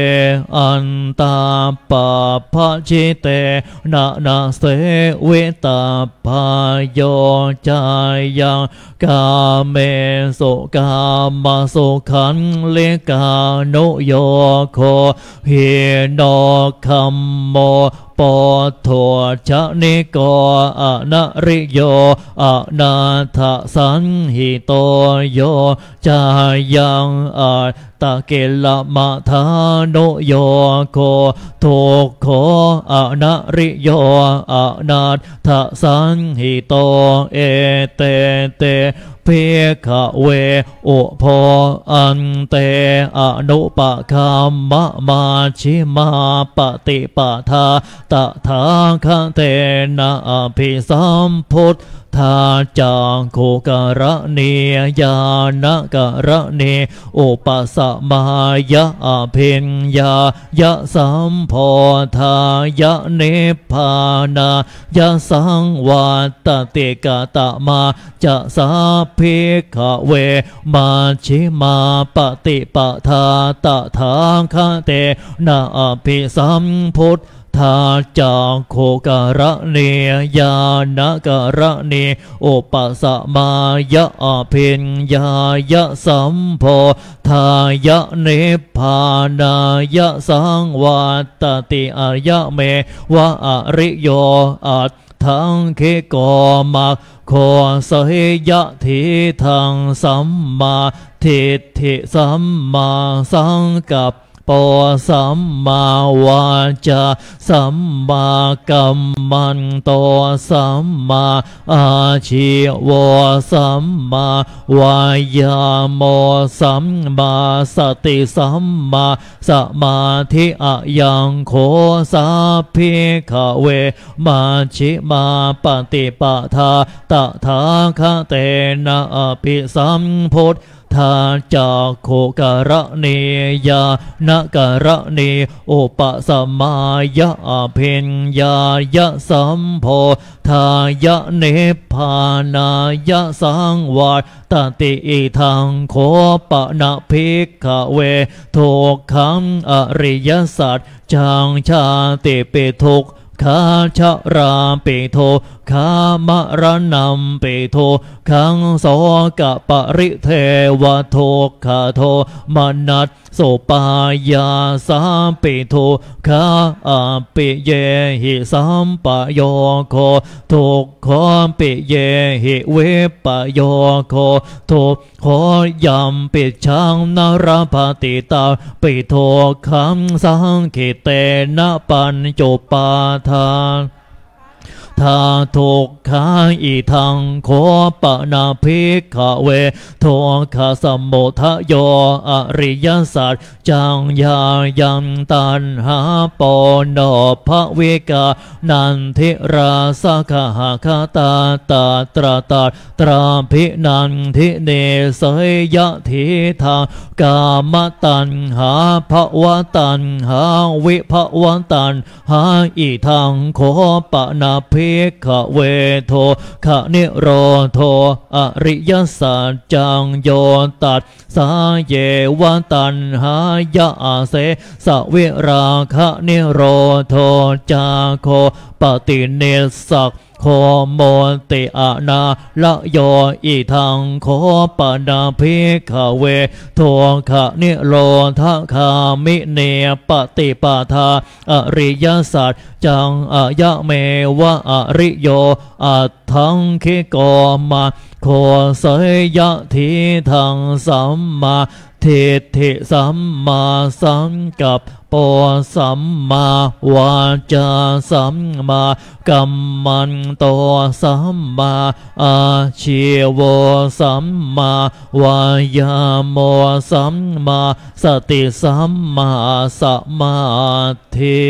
A: อันตาปะภะจิเตนะนะเสวิตาพายโยจายังกาเมสุกามาสุขันเลกานุโยโคเฮโนคัมโมปโทชะนิโกอะนะริโยอะนาทะสันหิโตโยจายังอะตะเกลมะทานุโยโคโทโคอะนะริโยอะนาทะสันหิโตเอเตเตเพขะเวอุโพอันเตอนุปะคามะมาชิมาปฏิปทาตถาคเตนะอภิสัมพุทธาจังโคกะระเนยานกะระเนอุปสมายะอภิญญายะสัมโพธายะเนพานายะสังวัตติกะตะมาจะสาภิกขเวมาชิมาปฏิปทาตถาคเตนะอภิสัมพุทธาจาโคกะระเนยานกะระเนอุปสมายะอภิญญายะสัมโพธายะเนพานายะสังวัตติอายะเมวะอริโยอัตทังเคโกมัคโคสเหยะทิทังสัมมาทิฏฐิสัมมาสังกัปปสัมมาวาจาสัมมากัมมันโตสัมมาอาชีวสัมมาวายาโมสัมมาสติสัมมาสมาธิอะยังโคสาภิกขเวมาชิมาปฏิปทาตถาคเตนะอภิสัมพุทธาจาโคกะระเนยานกะระเนอุปสมายะอภิญญายะสัมโพธายะเนพานายะสังวัตติอิทังโคปะนะภิกขเวทุกขังอริยสัจจังชาติปิทุกขาชราปิโทขามรณัมปิโทขังโสกะปริเทวโทขาโทมนัสโสปายาสามปิโทขาอปิเยหิสัมปโยโคทุกขปิเยหิเวปโยโคทุกขยัมปิชังนรปฏิตาปิโทขังสังขิเตนะปัญจุปาทานทาทุกขาอิทังโคปะนาภิกขเวทุกขสัมโมทโยอริยสัจจังยายังตันหาปโนภวิกานันทิราสขหาคตาตาตราตาตราภินันทิเนสยะทิทากามตันหาภวตันหาวิภวตันหาอิทังโคปะนาภิกขเวโทขะนิโรโทอริยสัจจังโยตัสสาเยวตันหายะเสสวิราคะนิโรโทจาโคปฏิเนสักโคโมติอานาละโยอิทังโคปนาภิกขเวโทขะนิโรธคามิเนปฏิปทาอริยสัจจังอายะเมวะอริโยอัตถังคิโกมาโคสยะทิทังสัมมาทิฏฐิสัมมาสังกัปปสัมมาวาจาสัมมากัมมันโตสัมมาอาชีวสัมมาวายาโมสัมมาสติสัมมาสมาธิ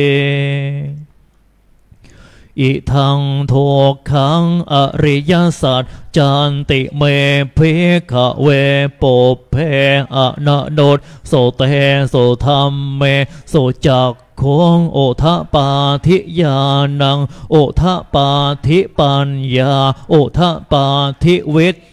A: อิทังทุกขังอริยสัจจันติเมภิกขเวปุพเพอนะโนตโสเตโสธรรมเมโสจักโคงโอทะปาธิญาณังโอทะปาธิปัญญาโอทะปาธิวิ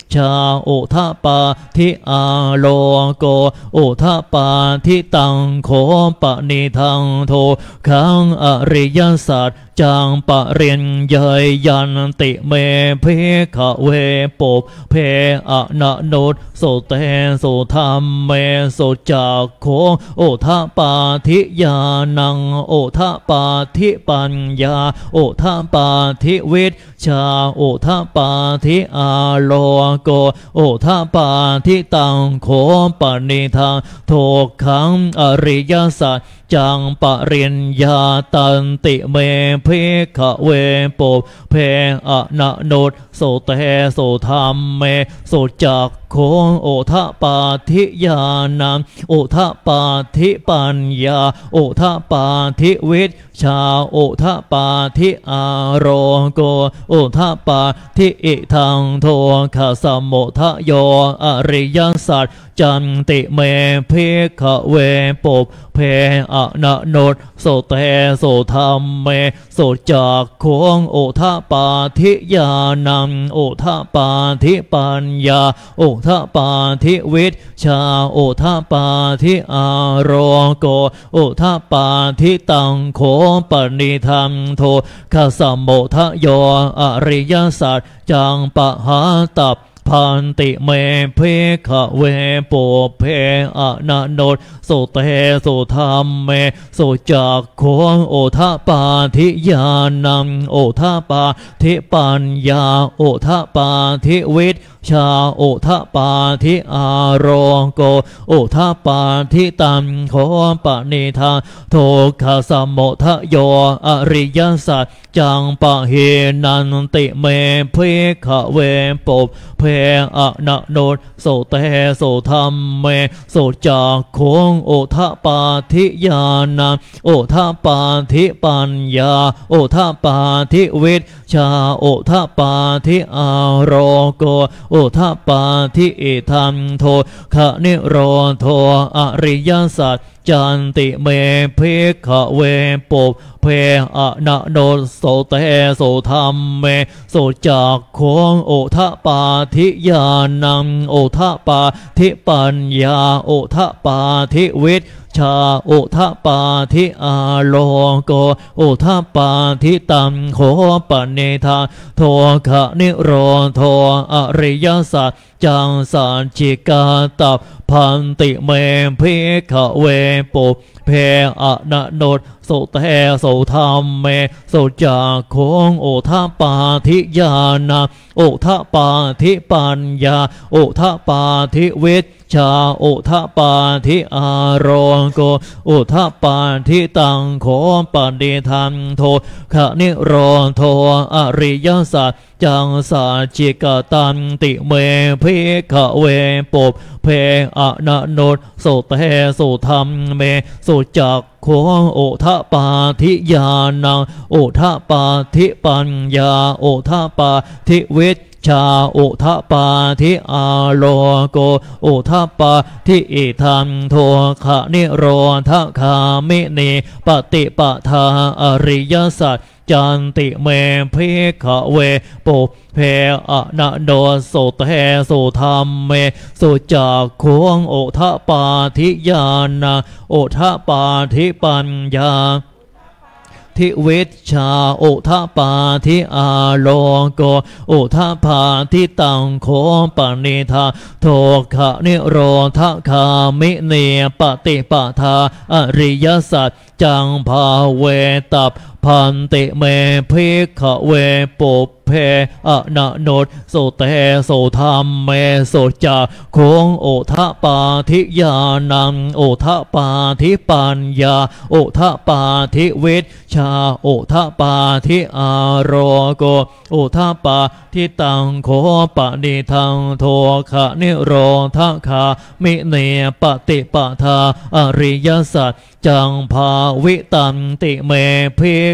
A: ชาโอทปาทิอาโลโกโอทปาทิตังโขปนิทังโทขังอริยสัจจังปะเรียนยยยันติเมเพขะเวปบเพอะนะโนดโสเตโสธรรมเมโสจักโขโอทปาทิญาณังโอทปาทิปัญญาโอทปาทิวิชชาโอทปาทิอาโลโกโอทปาทิตังโขปนิทังโทขังอริยสัจจังปะเรียนยาตันติเมเพขะเวปบเพอะนะโนดโสเตโสธรรมเมโสจักโขโอทปาทิญาณังโอทปาทิปัญญาโอทปาทิวิชชาโอทปาทิอาโรโกโอทปาทิอิทังโทขะสมุทโยอริยสัจจันติเมเพขะเวปบเพอะนะโนดโสเตโสธรรมเมโสจักโขโอทปาทิญาณังโอทปาทิปัญญาโอทปาทิวิชชาโอทปาทิอาโรโกโอทปาทิตังโขปนิทังโทขะสมุทโยอริยสัจจังปะหาตับพันติเมเพขะเวปบเพอะนะโนดโสเตโสธรรมเมโสจักโขโอทปาทิญาณังโอทปาทิปัญญาโอทปาทิวิชชาโอทปาทิอาโรโกโอทปาทิตังโขปนิทังโทขะสมุทโยอริยสัจจังปะเหนันติเมเพขะเวปบเพอะนะโนดโสเตโสธรรมเมโสจักโขโอทปาทิญาณังโอทปาทิปัญญาโอทปาทิวิชชาโอทปาทิอาโรโกโอทปาทิอิทังโทขะนิโรโทอริยสัจจันติเมเพขะเวปบเพอะนะโนโสเตโสธรรมเมโสจักโขโอทปาทิญาณังโอทปาทิปัญญาโอทปาทิวิชชาโอทปาทิอาโลโกโอทปาทิตังโขปนิทังโทขะนิโรโทอริยสัจจังสัจจิกาตับพันติเมเพขะเวปบเพอะนะโนดโสเตโสธรรมเมโสจักโขโอทปาทิญาณังโอทปาทิปัญญาโอทปาทิวิชชาโอทปาทิอาโรโกโอทปาทิตังโขปนิทังโทขะนิโรโทอริยสัจจังสัจจิกตันติเมเพขะเวปบเพอะนะโนดโสเตโสธรรมเมโสจักโขโอทปาทิญาณังโอทปาทิปัญญาโอทปาทิวิชชาโอทปาทิอาโลโกโอทปาทิอิทังโทขะนิโรธคามินีปฏิปทาอริยสัจจันติเมเพขะเวปบเพอะนะโนโสเตโสธรรมเมโสจักโขโอทปาทิญาณังโอทปาทิปัญญาทิวิชชาโอทปาทิอาโลโกโอทปาทิตังโขปนิทังโทขะนิโรธคามิเนปฏิปทาอริยสัจจังภาเวตับพันติเมเพขะเวปบเพอะนะโนดโสเตโสธรรมเมโสจักโขโอทปาทิญาณังโอทปาทิปัญญาโอทปาทิวิชชาโอทปาทิอาโรโกโอทปาทิตังโขปนิทังโทขะนิโรธคามิเนปฏิปทาอริยสัจจังภาวิตันติเมเพ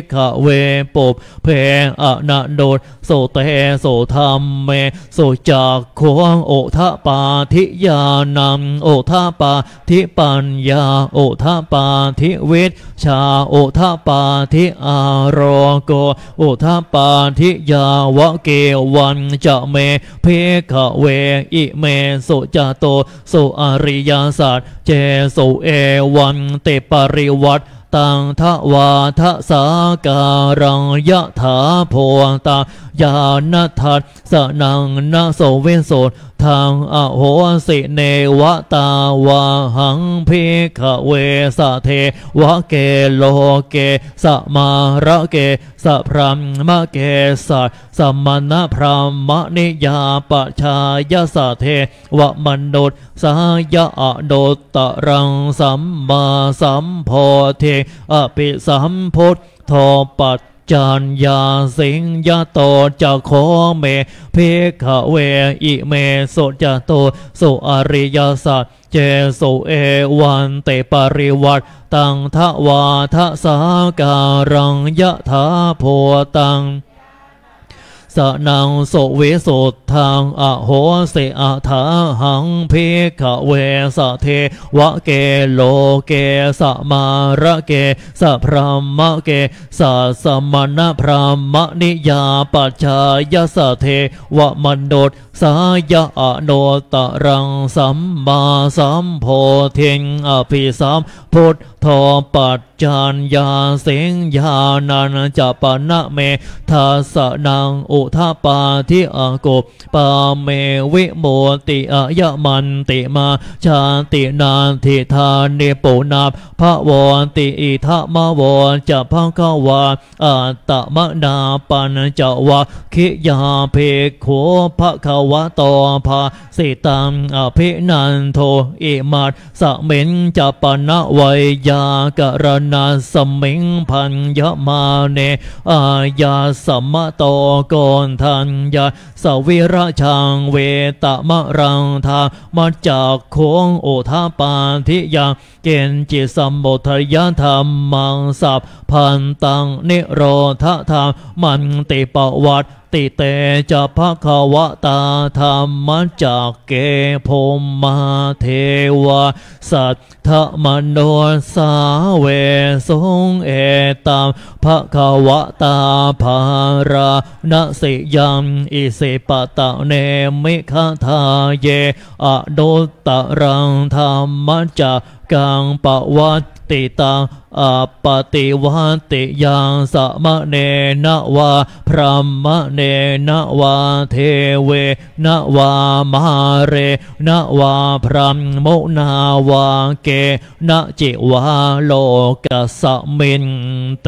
A: ขเวปุบเพอนะโดดโสเตโสธรรมเมโสจักขวงโอทะปาทิยานังโอทะปาทิปัญญาโอทะปาทิวิชชาโอทะปาทิอารโกโอทะปาทิยาวะเกวันจะเมเพขเวอิเมโสจโตโสอริยสัจเจโสเอวันเตปริวัตตังทวาทะสาการังยะถาโพตายานัทัสสนังนาโสเวโสทางอโหสิเนวตาวาหังพิขเวสะเทวะเกโลเกสมาระเกสพรหมเกสัสมณพรหมนิยาปชายสะเทวะมนุษสายะอโดตรังสัมมาสัมโพธิอภิสัมพุทโธปัจจัญญาสิงยะโตจะโคเมเพขเวอิเมโสจะโตโสอริยสัจเจโสเอวันเตปริวัตตังทวาทะสาการังยะถาโพตังสนังโสเวโสทางอโหเสอถาหังพิขเวสะเทวะเกโลเกสมาระเกสพรหมเกสมณพรหมนิยาปัจจายสะเทวะมนุษสายะอโนตรังสัมมาสัมโพธิงอภิสัมพุทโธปัจจัญญาสิงญาณันจะปนะเมทัสสนังอุทาปาทิอาโกปาเมวิโมติอายมันติมาชาตินาทิธานิปุนาภะวรติอิทะมะวรจะภะคะวาอัตตมนาปัญจวะคิยาเพโขภะคะวะโตภาสิตังอภินันโทอิมัสสะเมิงจะปนะไวยากรณาสมิงพันยมาเนอายาสัมมโตโกนทัญญาสวิระชังเวตมะรังทามาจากโคงโอทาปาทิยังเกณฑ์จิตสัมโมทยธรรมังสัพพันตังนิโรธธรรมมันติปวัตติเตจะภควตาธรรมจากเกภมมาเทวาสัทธมโนสาเวสงเอตัมภควตาภาราณสิยังอิสิปตะเนมิคทาเยอโดตรังธรรมจากกังปวัตติตังอปติวัติยังสมะเนนะวาพรหมเนนะวาเทเวนะวามหาเรนะวาพรหมนาวาเกนะจิวาโลกัสสมินเต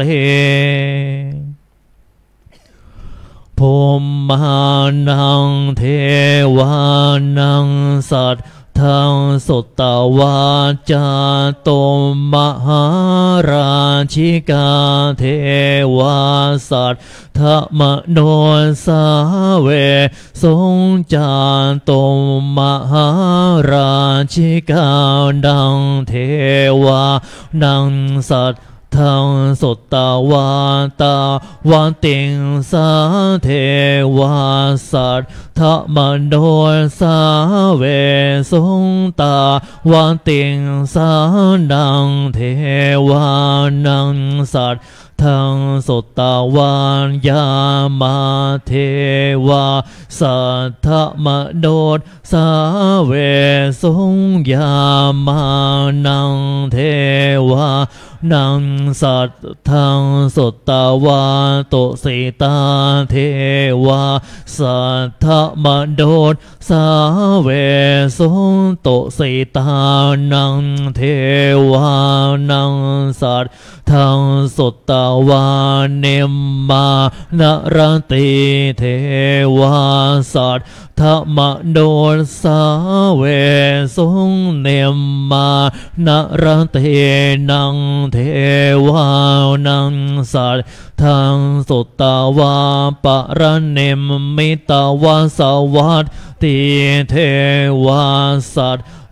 A: ภูมานังเทวานังสัตทังสุตตวาจาโตมหาราชิกาเทวาสัตถมโนสาเวสงจาโตมหาราชิกาดังเทวานังสัตทังสุตตวาตาวาติงสาเทวาสัตถมโนสาเวสงตาวาติงสานังเทวานังสัตทังสุตตวานยามาเทวาสัทธมโนสาเวสงยามานังเทวานังสัตทังสุตตวาตุสิตาเทวาสัทธมโนสาเวสงตุสิตานังเทวานังสัตทังสุตตวาเนมมานรติเทวาสัตถมโนสาเวสงเนมมานรตินังเทวานังสัตทังสุตตวาปะระเนมมิตวาสวัตติเทวาสัต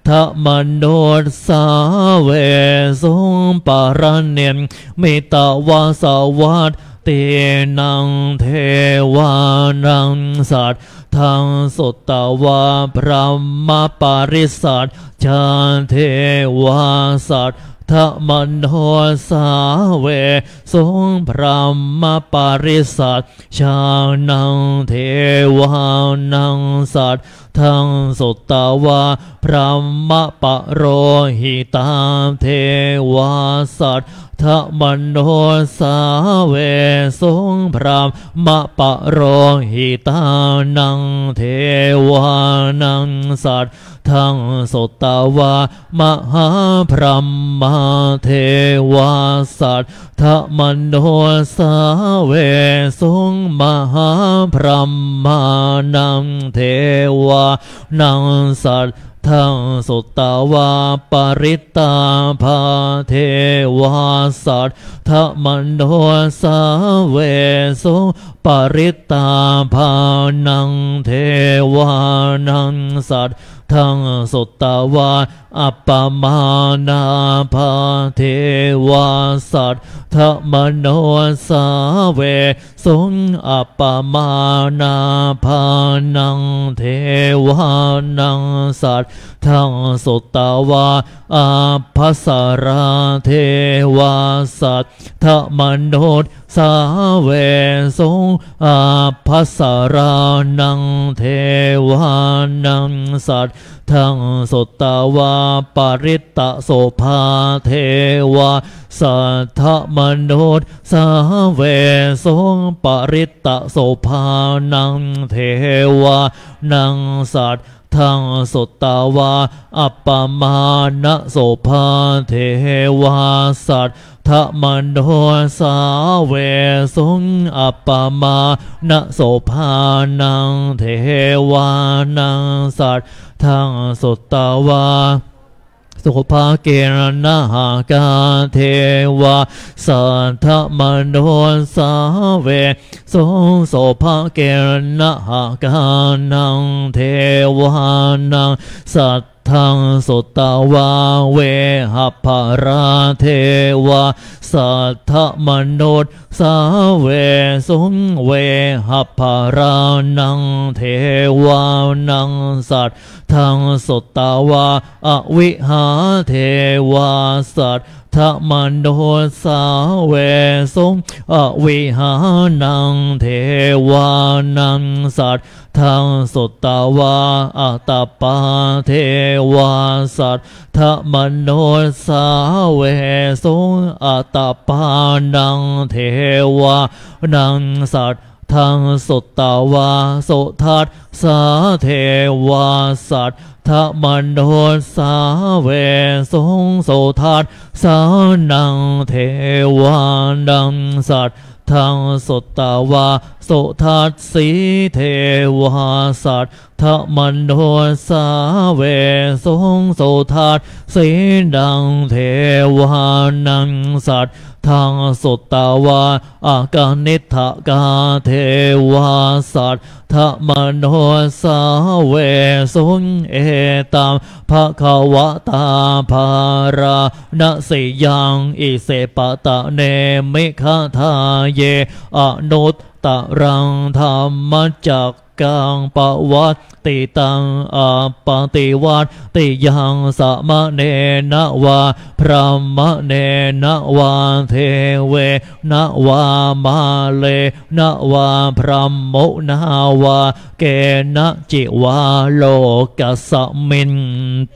A: ทะมโนสาเวสงปารเนมเมตาวาสวัตเตนังเทวานังสัตทังสุตตวาพระมปาริสัตชาเทวาสัตทะมโนสาเวสงพระมปาริสัตชานังเทวานังสัตทังสุตตวาพระมปโรหิตาเทวาสัตทะมโนสาเวสงพระมปโรหิตานังเทวานังสัตทังสุตตวามหาพรหมเทวาสัตทะมโนสาเวสงมหาพรหมานังเทวานังสัตทังสุตตวาปริตตาภาเทวาสัตทะมโนสาเวสงปริตตาภานังเทวานังสัตทังสุตตวาอัปปมานาภาเทวาสัตทะมโนสาเวสงอัปปมานาภานังเทวานังสัตทังสุตตวาอาภัสราเทวาสัตทะมโนสาเวสงอาภัสรานังเทวานังสัตทังสุตตวาปริตตโสภาเทวาสัทธมโนสาเวสงปริตตโสภานังเทวานังสัตทังสุตตวาอัปปมานะโสภาเทวาสัตทะมโนสาเวสงอัปปมานะโสภานังเทวานังสัตทังสุตตวาสุภาเกณนาหากาเทวาสัทธมโนสาเวสงโสภาเกณนาหากานังเทวานังสัตทังสุตตวาเวหภาราเทวาสัทธมโนสาเวสงเวหภารานังเทวานังสัตทังสุตตวาอวิหาเทวาสัตทะมโนสาเวสงอวิหานังเทวานังสัตทังสุตตวาอัตตปาเทวาสัตทะมโนสาเวสงอัตตปานังเทวานังสัตทังสุตตวาสุทัสสาเทวาสัตทะมโนสาเวสงโสทัสสานังเทวานังสัตทังสุตตวาสุทัสสีเทวาสัตทะมโนสาเวสงโสทัสสีนังเทวานังสัตทังสุตตวาอากานิทกาเทวาสัตทะมโนสาเวสงเอตัมภควตาภารานะสิยังอิเสปตะเนมิคทาเยอนุตตรังธรรมจักกังปวัตติตังอปติวัตติยังสมะเนนะวาพระมะเนนะวาเทเวนะวามาเลนะวาพระโมนาวาเกนะจิวาโลกัสมินเต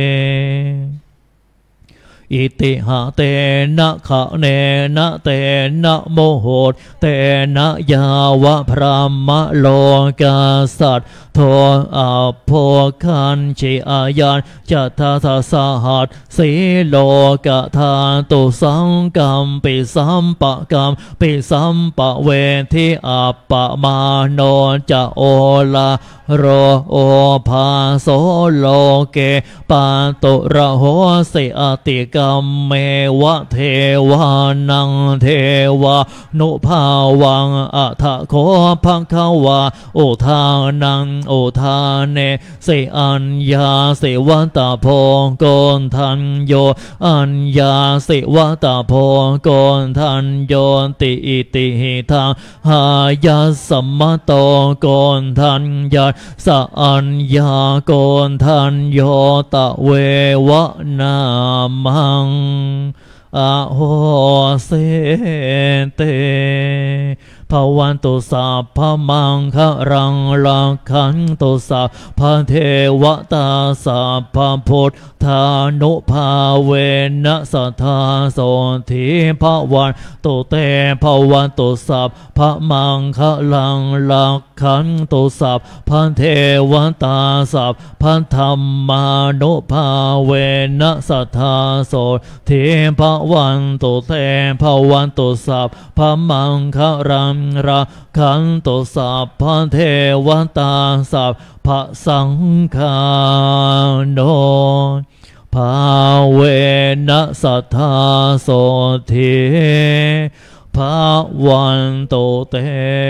A: อิติหะเตนะขะเนนะเตนะโมโหตเตนะยาวะพระมะโลกาสัตโทอาโภคันชิอายันจัตตาสหัสสีโลกธาตุสังกัมปิสัมปะกัมปิสัมปะเวทิอัปปะมาโนจะโอลาโรโอภาโสโลเกปาตุระโหสิอติกัมเมวะเทวานังเทวานุภาวังอัฏฐโคภควาอุทานังอุทาเนสิอัญญาสิวัตโพโกนทันโยอัญญาสิวัตโพโกนทันโยติอิติหิทังหายาสัมมโตโกนทันยาสะอัญญาโกนทันโยตะเววะนามังอโหสิเตภวันตุสัพพมังคะรังลักขันตุสัพพเทวตาสัพพพุทธานุภาเวนะสัทธาโสธีภวันตุเตภวันตุสัพพมังคะลังลักขันตุสัพพเทวตาสัพพธรรมานุภาเวนะสัทธาโสธีภวันตุเตภวันตุสัพพมังคะรังราขันตุสัพพเทวตาสัพพสังฆาโนภาเวนะสัทธาโสธีภวันตุเต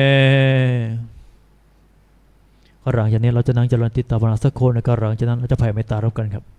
A: หลังจากนี้เราจะนั่งเจริญจิตตภาวนาสักคนนะครับหลังจากนั้นเราจะแผ่เมตตาร่วมกันครับ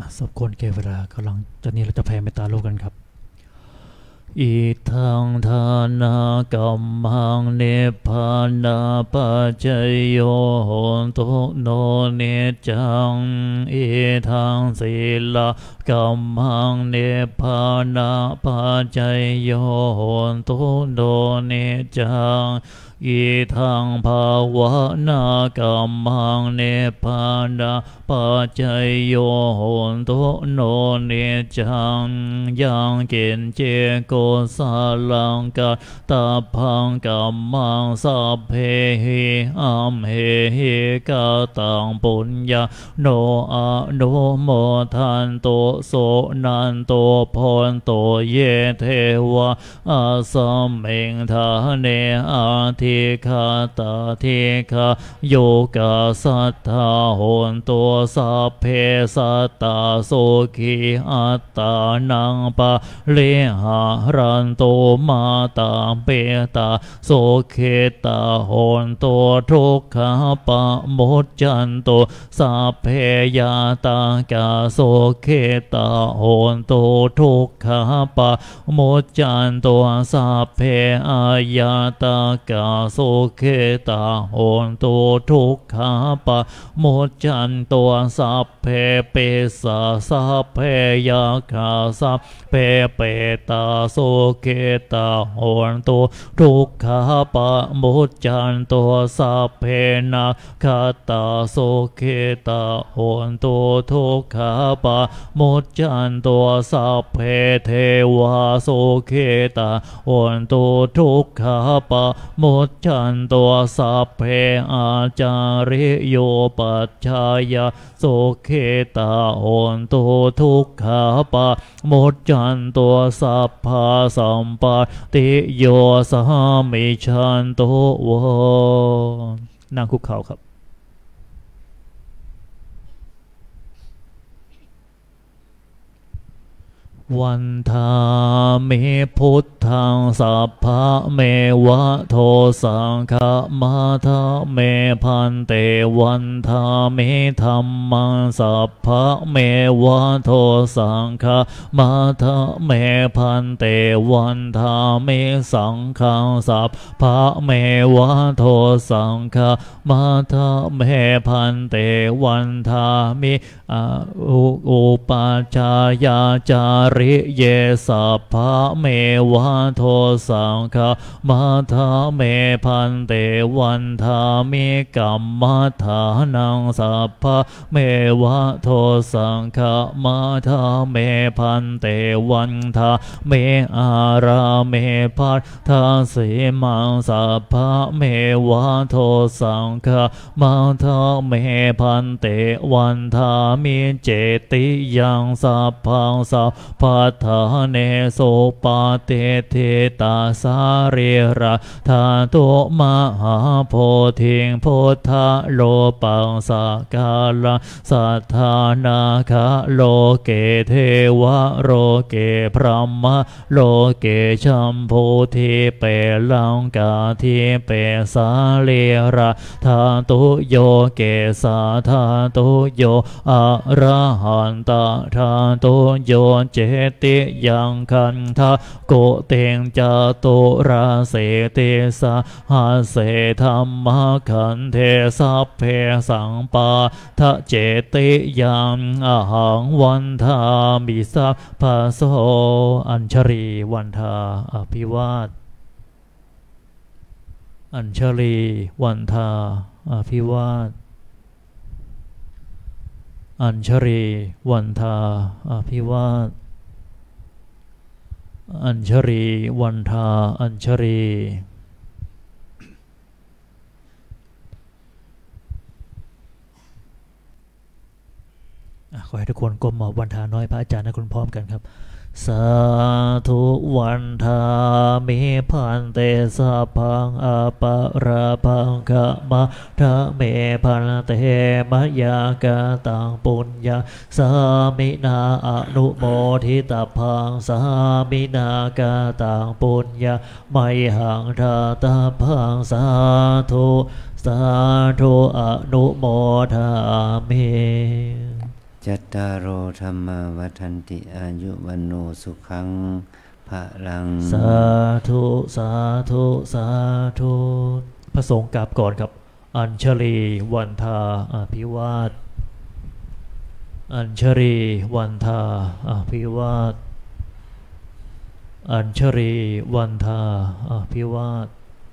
A: สมควรแก่เวลากำลังจากนี้เราจะแผ่เมตตาโลกกันครับอิทังทานากัมมังเนปานาปัจจโยโหตุโนเนจังอิทังศีลากัมมังเนปานาปัจจโยโหตุโนเนจังอิทังภาวนากัมมังเนปานาปัจจโยโหตุโนเนจังยังเกณเจโกสาลังกาตาพังกัมมังสัพเพหิอัมเหหิกาตังปุญญาโนอะโนโมทันโตโสนันโตพรโตเยเทวะอาสัมเมงทาเนอาทิคาตาทิคาโยกาสัทธาโหนตัวสัพเพสัตตาโสขีอัตตานังปะเลหะรันโตมาตาเปตาโสเคตาโหนตัวทุกขปะโมจจันโตสัพเพยาตากาโสเคตาโหนตัวทุกขปะโมจจันโตสัพเพอายาตากาโสเคตาโหนตัวทุกขปะโมจจันโตสัพเพเปสาสัพเพยาคาสัพเพเปตาโสเคตาโหนตัวทุกขปะโมจจันโตสัพเพนาคาตาโสเคตาโหนตัวทุกขปะโมจจันโตสัพเพเทวาโสเคตาโหนตัวทุกขปะโมจจันโตสัพเพอาจาริโยปัจจายาโสเคตาโหนตัวทุกขปะโมจจันโตสัพพะสัมปติโยสหมิชันโตวนั่งคุกเข่าครับวันทาเมพุทธังสัพพะเมวะโทสังฆมาทาเมพันเตวันทาเมธัมมังสัพพะเมวะโทสังฆมาทาเมพันเตวันทาเมสังฆังสัพพะเมวะโทสังฆมาทาเมพันเตวันทามิอุปัชฌายาจาริเยสัพพะเมวะโทสังฆมาทาเมพันเตวันทามิกัมมัฏฐานังสัพพะเมวะโทสังฆมาทาเมพันเตวันทาเมอาราเมพัทธาสีมังสัพพะเมวะโทสังฆมาทาเมพันเตวันทามิเจติยังสัพพังสัพพัทธาเนโสปาเตเทตาสาเรระธาตุมหาโพธิงพุทธะโลปังสกาลสัทธานาคะโลเกเทวะโรเกพรหมโลเกชัมพูทิเปลังกาทิเปสาเลระธาตุโยเกสาธาตุโยอะระหันตาธาตุโยเจติยังคันทะโกเตงจตุราเสเตสะหาเสธรรมขันเทสัพเพสังปาทะเจติยังอหังวันทามิสัพพะโสอัญชรีวันทาอภิวาทอัญชลีวันทาอภิวาทอัญชรีวันทาอภิวาทอัญชรีวันทาอัญชรีขอให้ทุกคนก้มหมอบวันทาน้อยพระอาจารย์นะคุณพร้อมกันครับสาธุวันทามิพันเตสัพพังอปะราพังขะมะทะเมพันเตมะยากาตังปุญญาสามินาอนุโมทิตาพังสามินากาตังปุญญาไมหังทาตาพังสาธุสาธุอนุโมทามิ
B: จัตตารโอธรรมาวัฏันติอายุวันโนสุขังภะลัง
A: สาธุสาธุสาธุพระสงฆ์กราบก่อนครับอัญชลีวันทาอภิวาทอัญชลีวันทาอภิวาทอัญชลีวันทาอภิวาท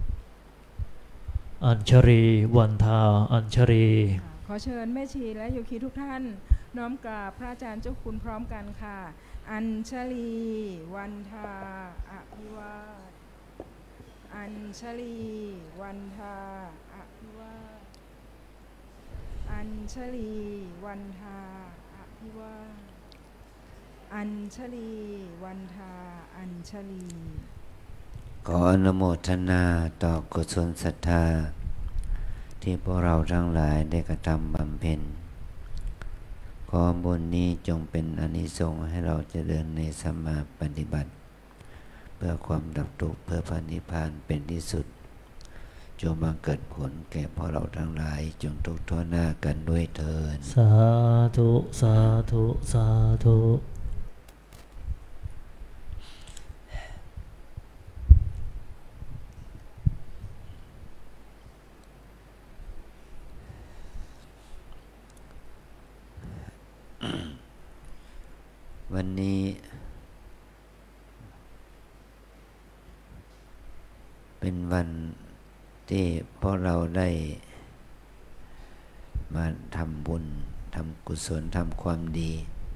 A: อัญชลีวันทาอัญชลี
C: ขอเชิญแม่ชีและโยคีทุกท่านน้อมกราบพระอาจารย์เจ้าคุณพร้อมกันค่ะอัญชลีวันทาอภิวาทอัญชลีวันทาอภิวาทอัญชลีวันทาอภิวาทอัญชลีวันทาอัญชลี
B: ขออนุโมทนาต่อกุศลศรัทธาที่พวกเราทั้งหลายได้กระทำบำเพ็ญขอบุญนี้จงเป็นอานิสงส์ให้เราเจริญในสัมมาปฏิบัติเพื่อความดับทุกข์เพื่อพระนิพพานเป็นที่สุดจงบังเกิดผลแก่พวกเราทั้งหลายจงทุกข์ทั่วหน้ากันด้วยเถิด
A: สาธุสาธุสาธุ
B: วันนี้เป็นวันที่พวกเราได้มาทำบุญทำกุศลทำความดี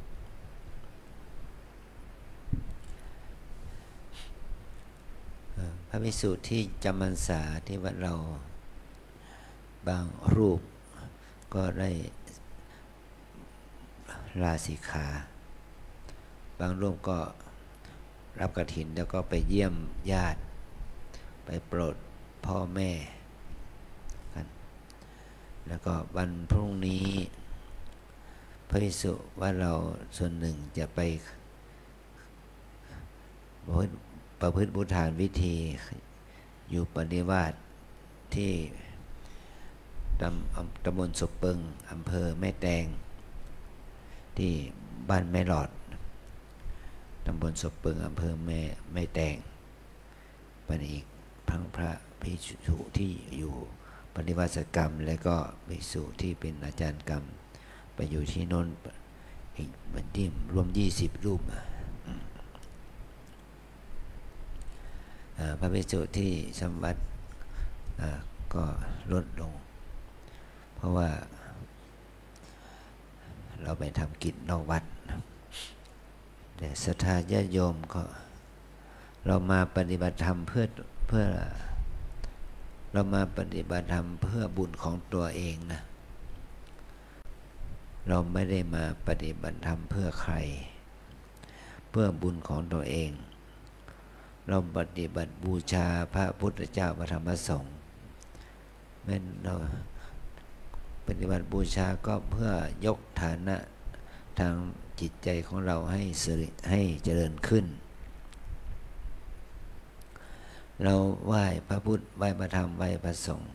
B: พระภิกษุที่จำพรรษาที่วัดเราบางรูปก็ได้ลาสิกขาบางรูปก็รับกฐินแล้วก็ไปเยี่ยมญาติไปโปรดพ่อแม่กันแล้วก็วันพรุ่งนี้พระภิกษุว่าเราส่วนหนึ่งจะไปประพฤติบูชาวิธีอยู่ปฏิวาสที่ตำบลศพเปิงอำเภอแม่แตงที่บ้านแม่หลอดตำบลศพเปิงอำเภอแม่แตงเป็นอีกทั้งพระภิกษุที่อยู่ปฏิบัติกรรมและก็ภิกษุที่เป็นอาจารย์กรรมไปอยู่ที่โน่นอีกบันทีรวม20 รูปพระภิกษุที่จำวัดก็ลดลงเพราะว่าเราไปทำกิจนอกวัดแต่ศรัทธาญาติโยมก็เรามาปฏิบัติธรรมเพื่อเรามาปฏิบัติธรรมเพื่อบุญของตัวเองนะเราไม่ได้มาปฏิบัติธรรมเพื่อใครเพื่อบุญของตัวเองเราปฏิบัติบูชาพระพุทธเจ้าพระธรรมพระสงฆ์แม้เราปฏิบัติบูชาก็เพื่อยกฐานะทางจิตใจของเราให้เจริญขึ้นเราไหว้พระพุทธไหว้พระธรรมไหว้พระสงฆ์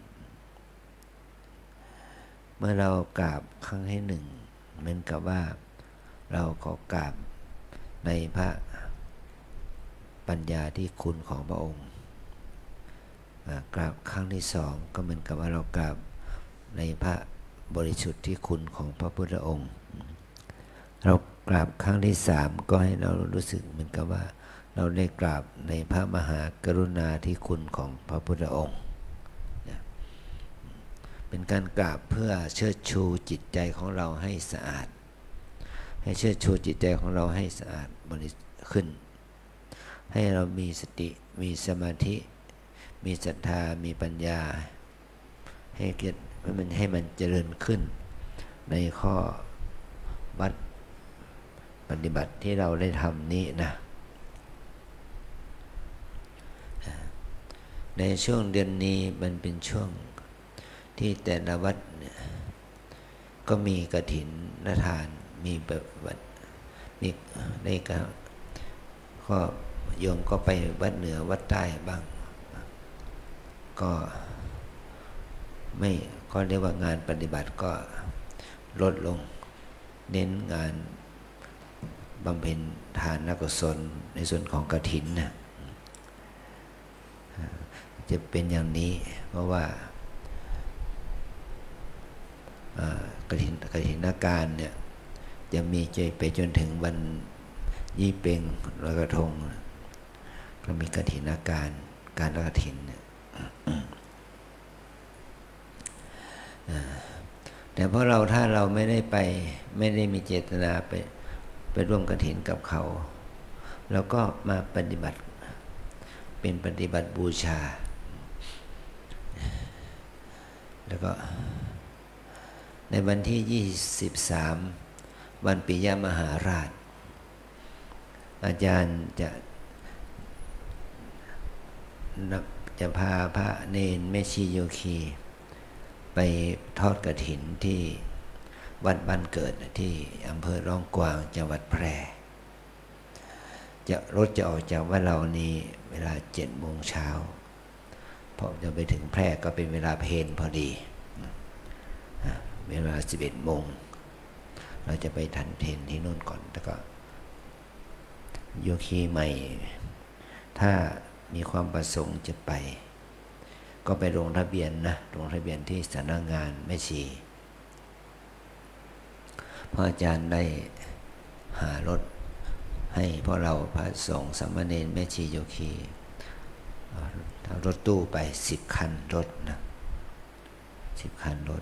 B: เมื่อเรากราบครั้งที่หนึ่งเหมือนกับว่าเราก็กราบในพระปัญญาที่คุณของพระองค์กราบครั้งที่สองก็เหมือนกับว่าเรากราบในพระบริสุทธิ์ที่คุณของพระพุทธองค์เรากราบครั้งที่สามก็ให้เรารู้สึกเหมือนกับว่าเราได้กราบในพระมหากรุณาธิคุณของพระพุทธองค์เป็นการกราบเพื่อเชิดชูจิตใจของเราให้สะอาดให้เชิดชูจิตใจของเราให้สะอาดบริสุทธิ์ขึ้นให้เรามีสติมีสมาธิมีศรัทธามีปัญญาให้มันเจริญขึ้นในข้อวัดปฏิบัติที่เราได้ทำนี้นะในช่วงเดือนนี้มันเป็นช่วงที่แต่ละวัดก็มีกฐินทานมีแบบวัดมีในก็โยมก็ไปวัดเหนือวัดใต้บ้างก็ไม่ก็เรียกว่างานปฏิบัติก็ลดลงเน้นงานบำเพ็ญทานกุศลในส่วนของกฐินนะจะเป็นอย่างนี้เพราะว่ากฐินการเนี่ยจะมีไปจนถึงวันยี่เปงลอยกระทงก็มีกฐินการการละกฐินเนี่ยแต่เพราะเราถ้าเราไม่ได้มีเจตนาไปร่วมกฐินกับเขาเราก็มาปฏิบัติเป็นปฏิบัติบูชาแล้วก็ในวันที่23วันปิยมหาราชอาจารย์จะพาพระเนนแม่ชีโยคีไปทอดกฐินที่วัดบ้านเกิดที่อำเภอร่องกวางจังหวัดแพร่รถจะออกจากวัดเรานี้เวลา7 โมงเช้าพอจะไปถึงแพร่ก็เป็นเวลาเพลพอดีเวลา11 โมงเราจะไปทันเพลที่นู่นก่อนแล้วก็โยคีใหม่ถ้ามีความประสงค์จะไปก็ไปลงทะเบียนนะลงทะเบียนที่สำนักงานแม่ชีพระอาจารย์ได้หารถให้พวกเราพระสงฆ์สามเณรแม่ชีโยคีเอารถตู้ไป10 คันรถนะ10 คันรถ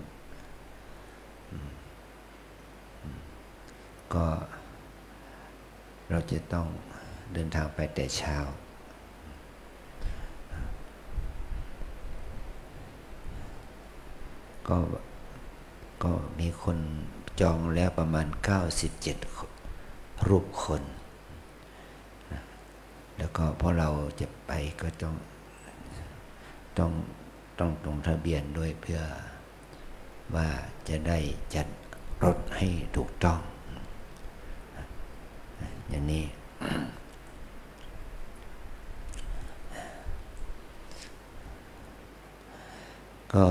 B: ก็เราจะต้องเดินทางไปแต่เช้าก็มีคนจองแล้วประมาณ97 รูปคนแล้วก็พอเราจะไปก็ต้องลงทะเบียนด้วยเพื่อว่าจะได้จัดรถให้ถูกต้องอย่างนี้ ก็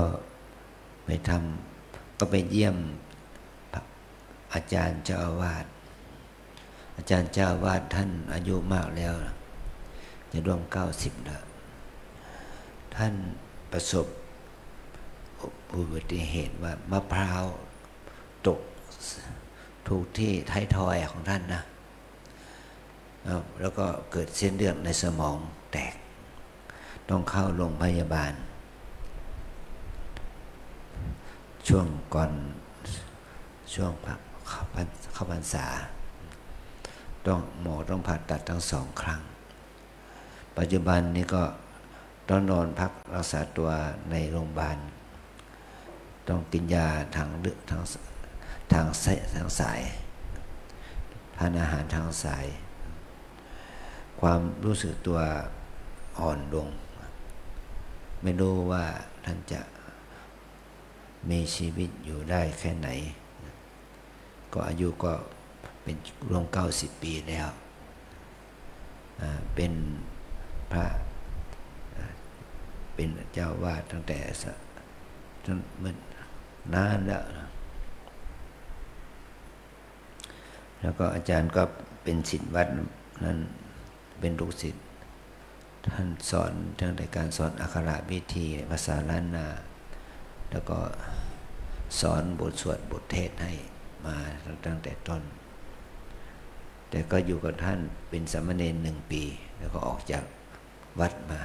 B: ไปเยี่ยมอาจารย์เจ้าอาวาสอาจารย์เจ้าอาวาสท่านอายุมากแล้วจะร่วม90แล้วท่านประสบอุบัติเหตุว่ามะพร้าวตกถูกที่ท้ายทอยของท่านนะแล้วก็เกิดเส้นเลือดในสมองแตกต้องเข้าโรงพยาบาลช่วงเข้าพรรษาหมอต้องผ่าตัดทั้ง2 ครั้งปัจจุบันนี้ก็ต้องนอนพักรักษาตัวในโรงพยาบาลต้องกินยาทางสายทานอาหารทางสายความรู้สึกตัวอ่อนลงไม่รู้ว่าท่านจะมีชีวิตอยู่ได้แค่ไหนก็อายุก็เป็นรวม90 ปีแล้วเป็นพระเป็นเจ้าวาดตั้งแต่มันนานแล้วก็อาจารย์ก็เป็นศิษย์วัดนั้นเป็นลูกศิษย์ท่านสอนทั้งในการสอนอักขระวิธีภาษาล้านนาแล้วก็สอนบทสวดบทเทศให้มาตั้งแต่ต้นแต่ก็อยู่กับท่านเป็นสามเณร1 ปีแล้วก็ออกจากวัดมา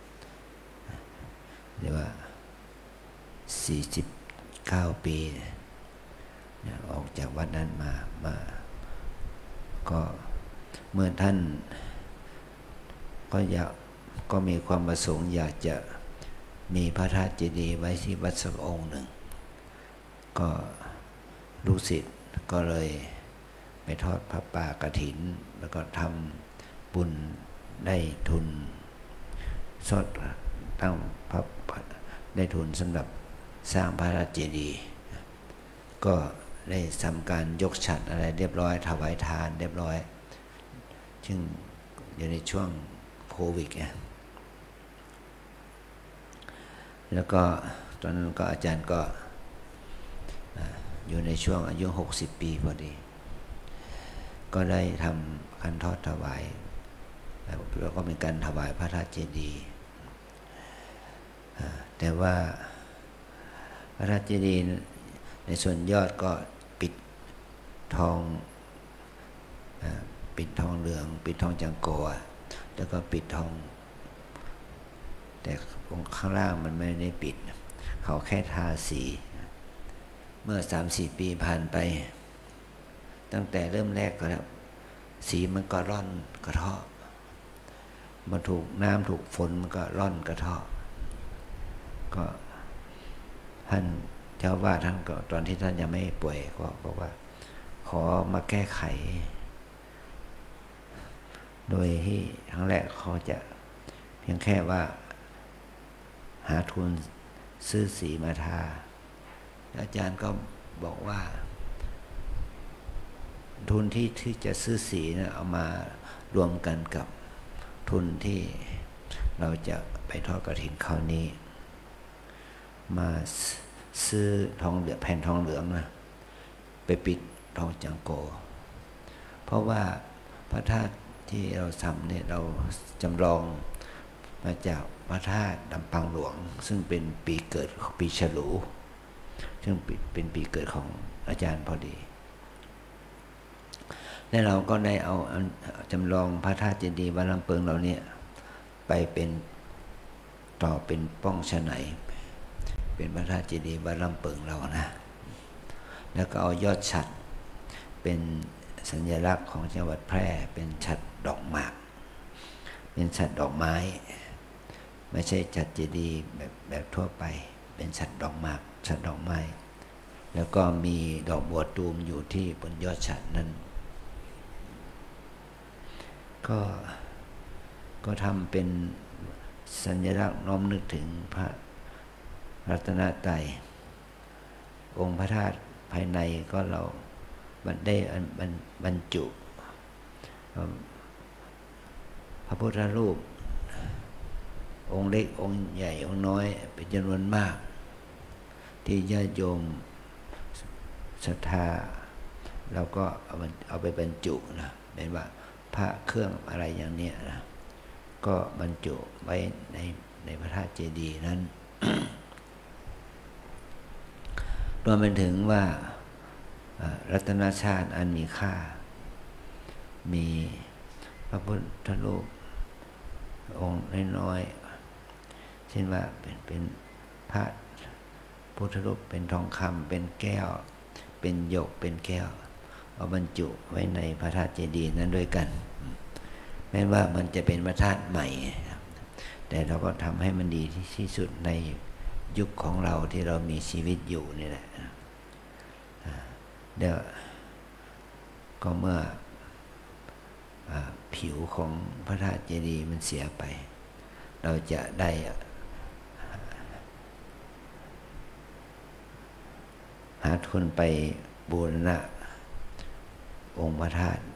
B: เรียกว่า49 ปีออกจากวัดนั้นมาก็เมื่อท่านก็มีความประสงค์อยากจะมีพระธาตุเจดีย์ไว้ที่วัดสักองค์หนึ่งก็ลูกศิษย์ก็เลยไปทอดพระป่ากฐินแล้วก็ทำบุญได้ทุนได้ทุนสำหรับสร้างพระธาตุเจดีย์ก็ได้ทำการยกฉัตรอะไรเรียบร้อยถวายทานเรียบร้อยซึ่งอยู่ในช่วงโควิดแล้วก็ตอนนั้นก็อาจารย์ก็อยู่ในช่วงอายุ60 ปีพอดีก็ได้ทำการทอดถวายแล้วก็เป็นการถวายพระธาตุเจดีย์แต่ว่าพระธาตุเจดีย์ในส่วนยอดก็ปิดทองเหลืองปิดทองจังโกแล้วก็ปิดทองแต่ข้างล่างมันไม่ได้ปิดเขาแค่ทาสีเมื่อ 3-4 ปีผ่านไปตั้งแต่เริ่มแรกก็แล้วสีมันก็ร่อนกระเทาะมันถูกน้ำถูกฝนมันก็ร่อนกระเทาะก็ท่านเจ้าวาดท่านก็ตอนที่ท่านยังไม่ป่วยก็บอกว่าขอมาแก้ไขโดยที่ครั้งแรกเขาจะเพียงแค่ว่าหาทุนซื้อสีมาทาอาจารย์ก็บอกว่าทุนที่จะซื้อสีนะเอามารวมกันกับทุนที่เราจะไปทอดกฐินคราวนี้มาซื้อทองเหลืองแผ่นทองเหลืองนะไปปิดทองจังโกเพราะว่าพระธาตุที่เราทำเนี่ยเราจำลองมาจากพระธาตุลำปางหลวงซึ่งเป็นปีเกิดปีฉลูซึ่งเป็นปีเกิดของอาจารย์พอดีและเราก็ได้เอาจำลองพระธาตุเจดีย์วัดลำเปิงเราเนี่ยไปเป็นต่อเป็นป้องฉะไหนเป็นพระธาตุเจดีย์วัดลำเปิงเรานะแล้วก็เอายอดฉัตรเป็นสัญลักษณ์ของจังหวัดแพร่เป็นฉัตรดอกหมากเป็นฉัตรดอกไม้ไม่ใช่ฉัตรเจดีย์แบบทั่วไปเป็นฉัตรดอกหมากฉัตรดอกไม้แล้วก็มีดอกบัวตูมอยู่ที่บนยอดฉัตรนั้นก็ทำเป็นสัญลักษณ์น้อมนึกถึงพระรัตนตรัยองค์พระธาตุภายในก็เราได้บรรจุพระพุทธรูปองค์เล็กองค์ใหญ่องค์น้อยเป็นจำนวนมากที่ญาติโยมศรัทธาเราก็เอาไปบรรจุนะเป็นว่าพระเครื่องอะไรอย่างเนี้ยนะก็บรรจุไว้ในพระธาตุเจดีย์นั้น รวมไปถึงว่ารัตนชาติอันมีค่ามีพระพุทธรูปองค์น้อยๆเช่นว่าเป็นพระพุทธรูปเป็นทองคำเป็นแก้วเป็นหยกเป็นแก้วเอาบรรจุไว้ในพระธาตุเจดีย์นั้นด้วยกันแม้ว่ามันจะเป็นพระธาตุใหม่แต่เราก็ทำให้มันดีที่สุดในยุคของเราที่เรามีชีวิตอยู่นี่แหละเดี๋ยวก็เมื่อผิวของพระธาตุเจดีย์มันเสียไปเราจะได้หาทุนไปบูรณะองค์พระธาตุ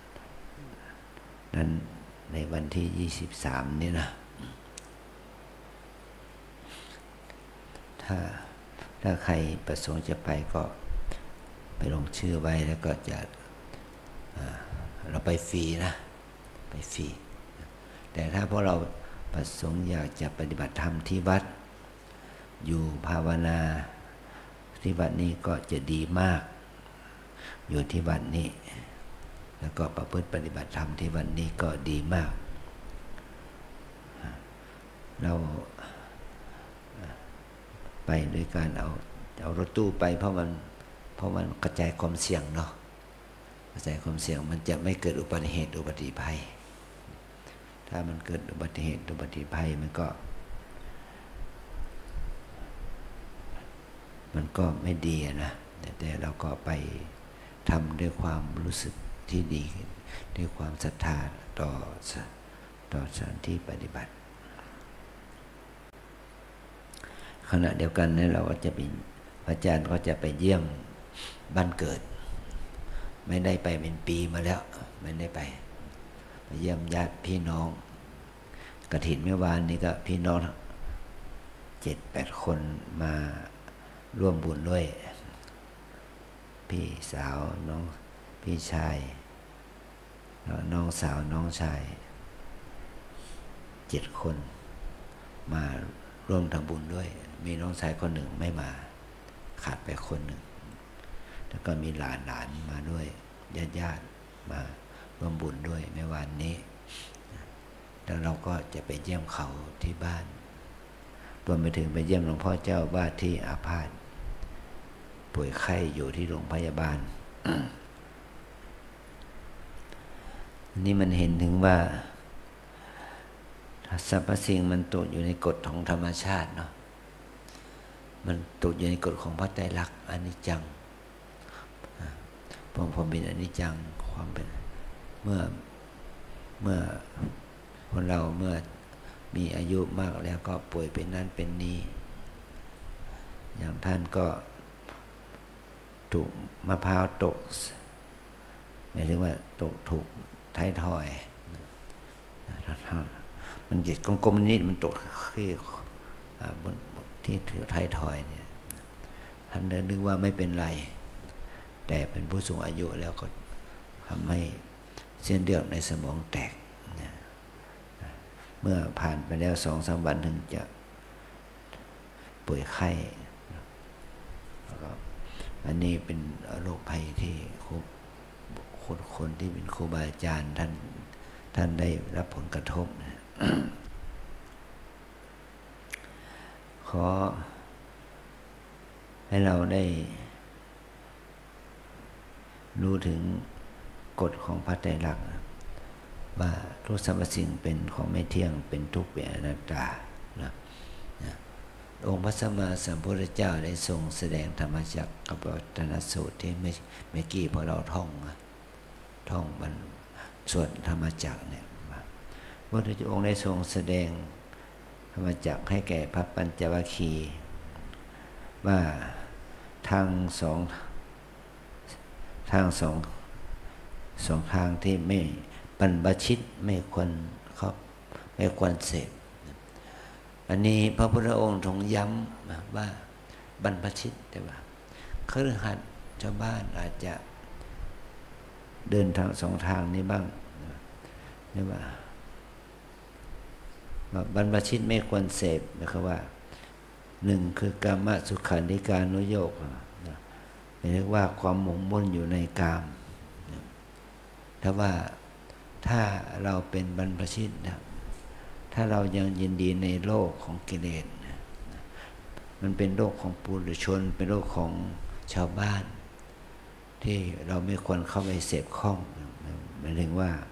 B: นั้นในวันที่23นี้นะถ้าใครประสงค์จะไปก็ไปลงชื่อไว้แล้วก็จะเราไปฟรีนะไปฟรีแต่ถ้าพวกเราประสงค์อยากจะปฏิบัติธรรมที่วัดอยู่ภาวนาที่วัดนี้ก็จะดีมากอยู่ที่วัดนี้แล้วก็ประพฤติปฏิบัติธรรมที่วัดนี้ก็ดีมากเราไปด้วยการเอารถตู้ไปเพราะมันกระจายความเสี่ยงเนาะกระจายความเสี่ยงมันจะไม่เกิดอุบัติเหตุอุบัติภัยถ้ามันเกิดอุบัติเหตุอุบัติภัยมันก็ไม่ดีนะแต่เราก็ไปทำด้วยความรู้สึกที่ดีด้วยความศรัทธาต่อสถานที่ปฏิบัติขณะเดียวกันเนี่ยเราก็จะเป็นอาจารย์ก็จะไปเยี่ยมบ้านเกิดไม่ได้ไปเป็นปีมาแล้วไม่ได้ไปเยี่ยมญาติพี่น้องกฐินเมื่อวานนี้ก็พี่น้อง 7-8 คนมาร่วมบุญด้วยพี่สาวน้องพี่ชายน้องสาวน้องชาย7 คนมาร่วมทำบุญด้วยมีน้องชายคนหนึ่งไม่มาขาดไปคนหนึ่งแล้วก็มีหลานมาด้วยญาติมาร่วมบุญด้วยในวันนี้แล้วเราก็จะไปเยี่ยมเขาที่บ้านรวมไปถึงไปเยี่ยมหลวงพ่อเจ้าว่าที่อาพาธป่วยไข้อยู่ที่โรงพยาบาล นี่มันเห็นถึงว่าสรรพสิ่งมันตกอยู่ในกฎของธรรมชาติเนาะมันตกอยู่ในกฎของพระไตรลักษณ์อนิจจังผมเป็นอนิจจังความเป็นเมื่อคนเราเมื่อมีอายุมากแล้วก็ป่วยเป็นนั้นเป็นนี้อย่างท่านก็ถูกมะพร้าวตกหมายถึงว่าถูกท้ายทอยมันหยิดกลมๆนิดมันตกที่บนที่ถือท้ายทอยเนี่ยท่านนึกว่าไม่เป็นไรแต่เป็นผู้สูงอายุแล้วก็ทำให้เส้นเลือดในสมองแตกเมื่อผ่านไปแล้ว 2-3 วันถึงจะป่วยไข้แล้วก็อันนี้เป็นโรคภัยที่คนที่เป็นครูบาอาจารย์ท่านได้รับผลกระทบขอให้เราได้รู้ถึงกฎของพระไตรลักษณ์ว่าทุกสรรพสิ่งเป็นของไม่เที่ยงเป็นทุกข์เป็นอนัตตาองค์พระสัมมาสัมพุทธเจ้าได้ทรงแสดงธรรมจักรกับวัฏนสูตรที่เมื่อกี้พอเราท่องมันสวดธรรมจักรเนี่ยพระพุทธองค์ได้ทรงแสดงธรรมจักรให้แก่พระปัญจวัคคีย์ว่าทางสองทางที่ไม่บรรพชิตไม่ควรเสพอันนี้พระพุทธองค์ทรงย้ำว่าบรรพชิตแต่ว่าคฤหัสถ์ชาวบ้านอาจจะเดินทาง2 ทางนี้บ้างนี่ว่าบรรพชิตไม่ควรเสพนะครับว่า1คือกามสุขันธิกานุโยคเรียกว่าความหมกมุ่นอยู่ในกามถ้าเราเป็นบรรพชิตนะถ้าเรายังยินดีในโลกของกิเลสมันเป็นโลกของปุถุชนเป็นโลกของชาวบ้านที่เราไม่ควรเข้าไปเสพข้องหมายถึงว่า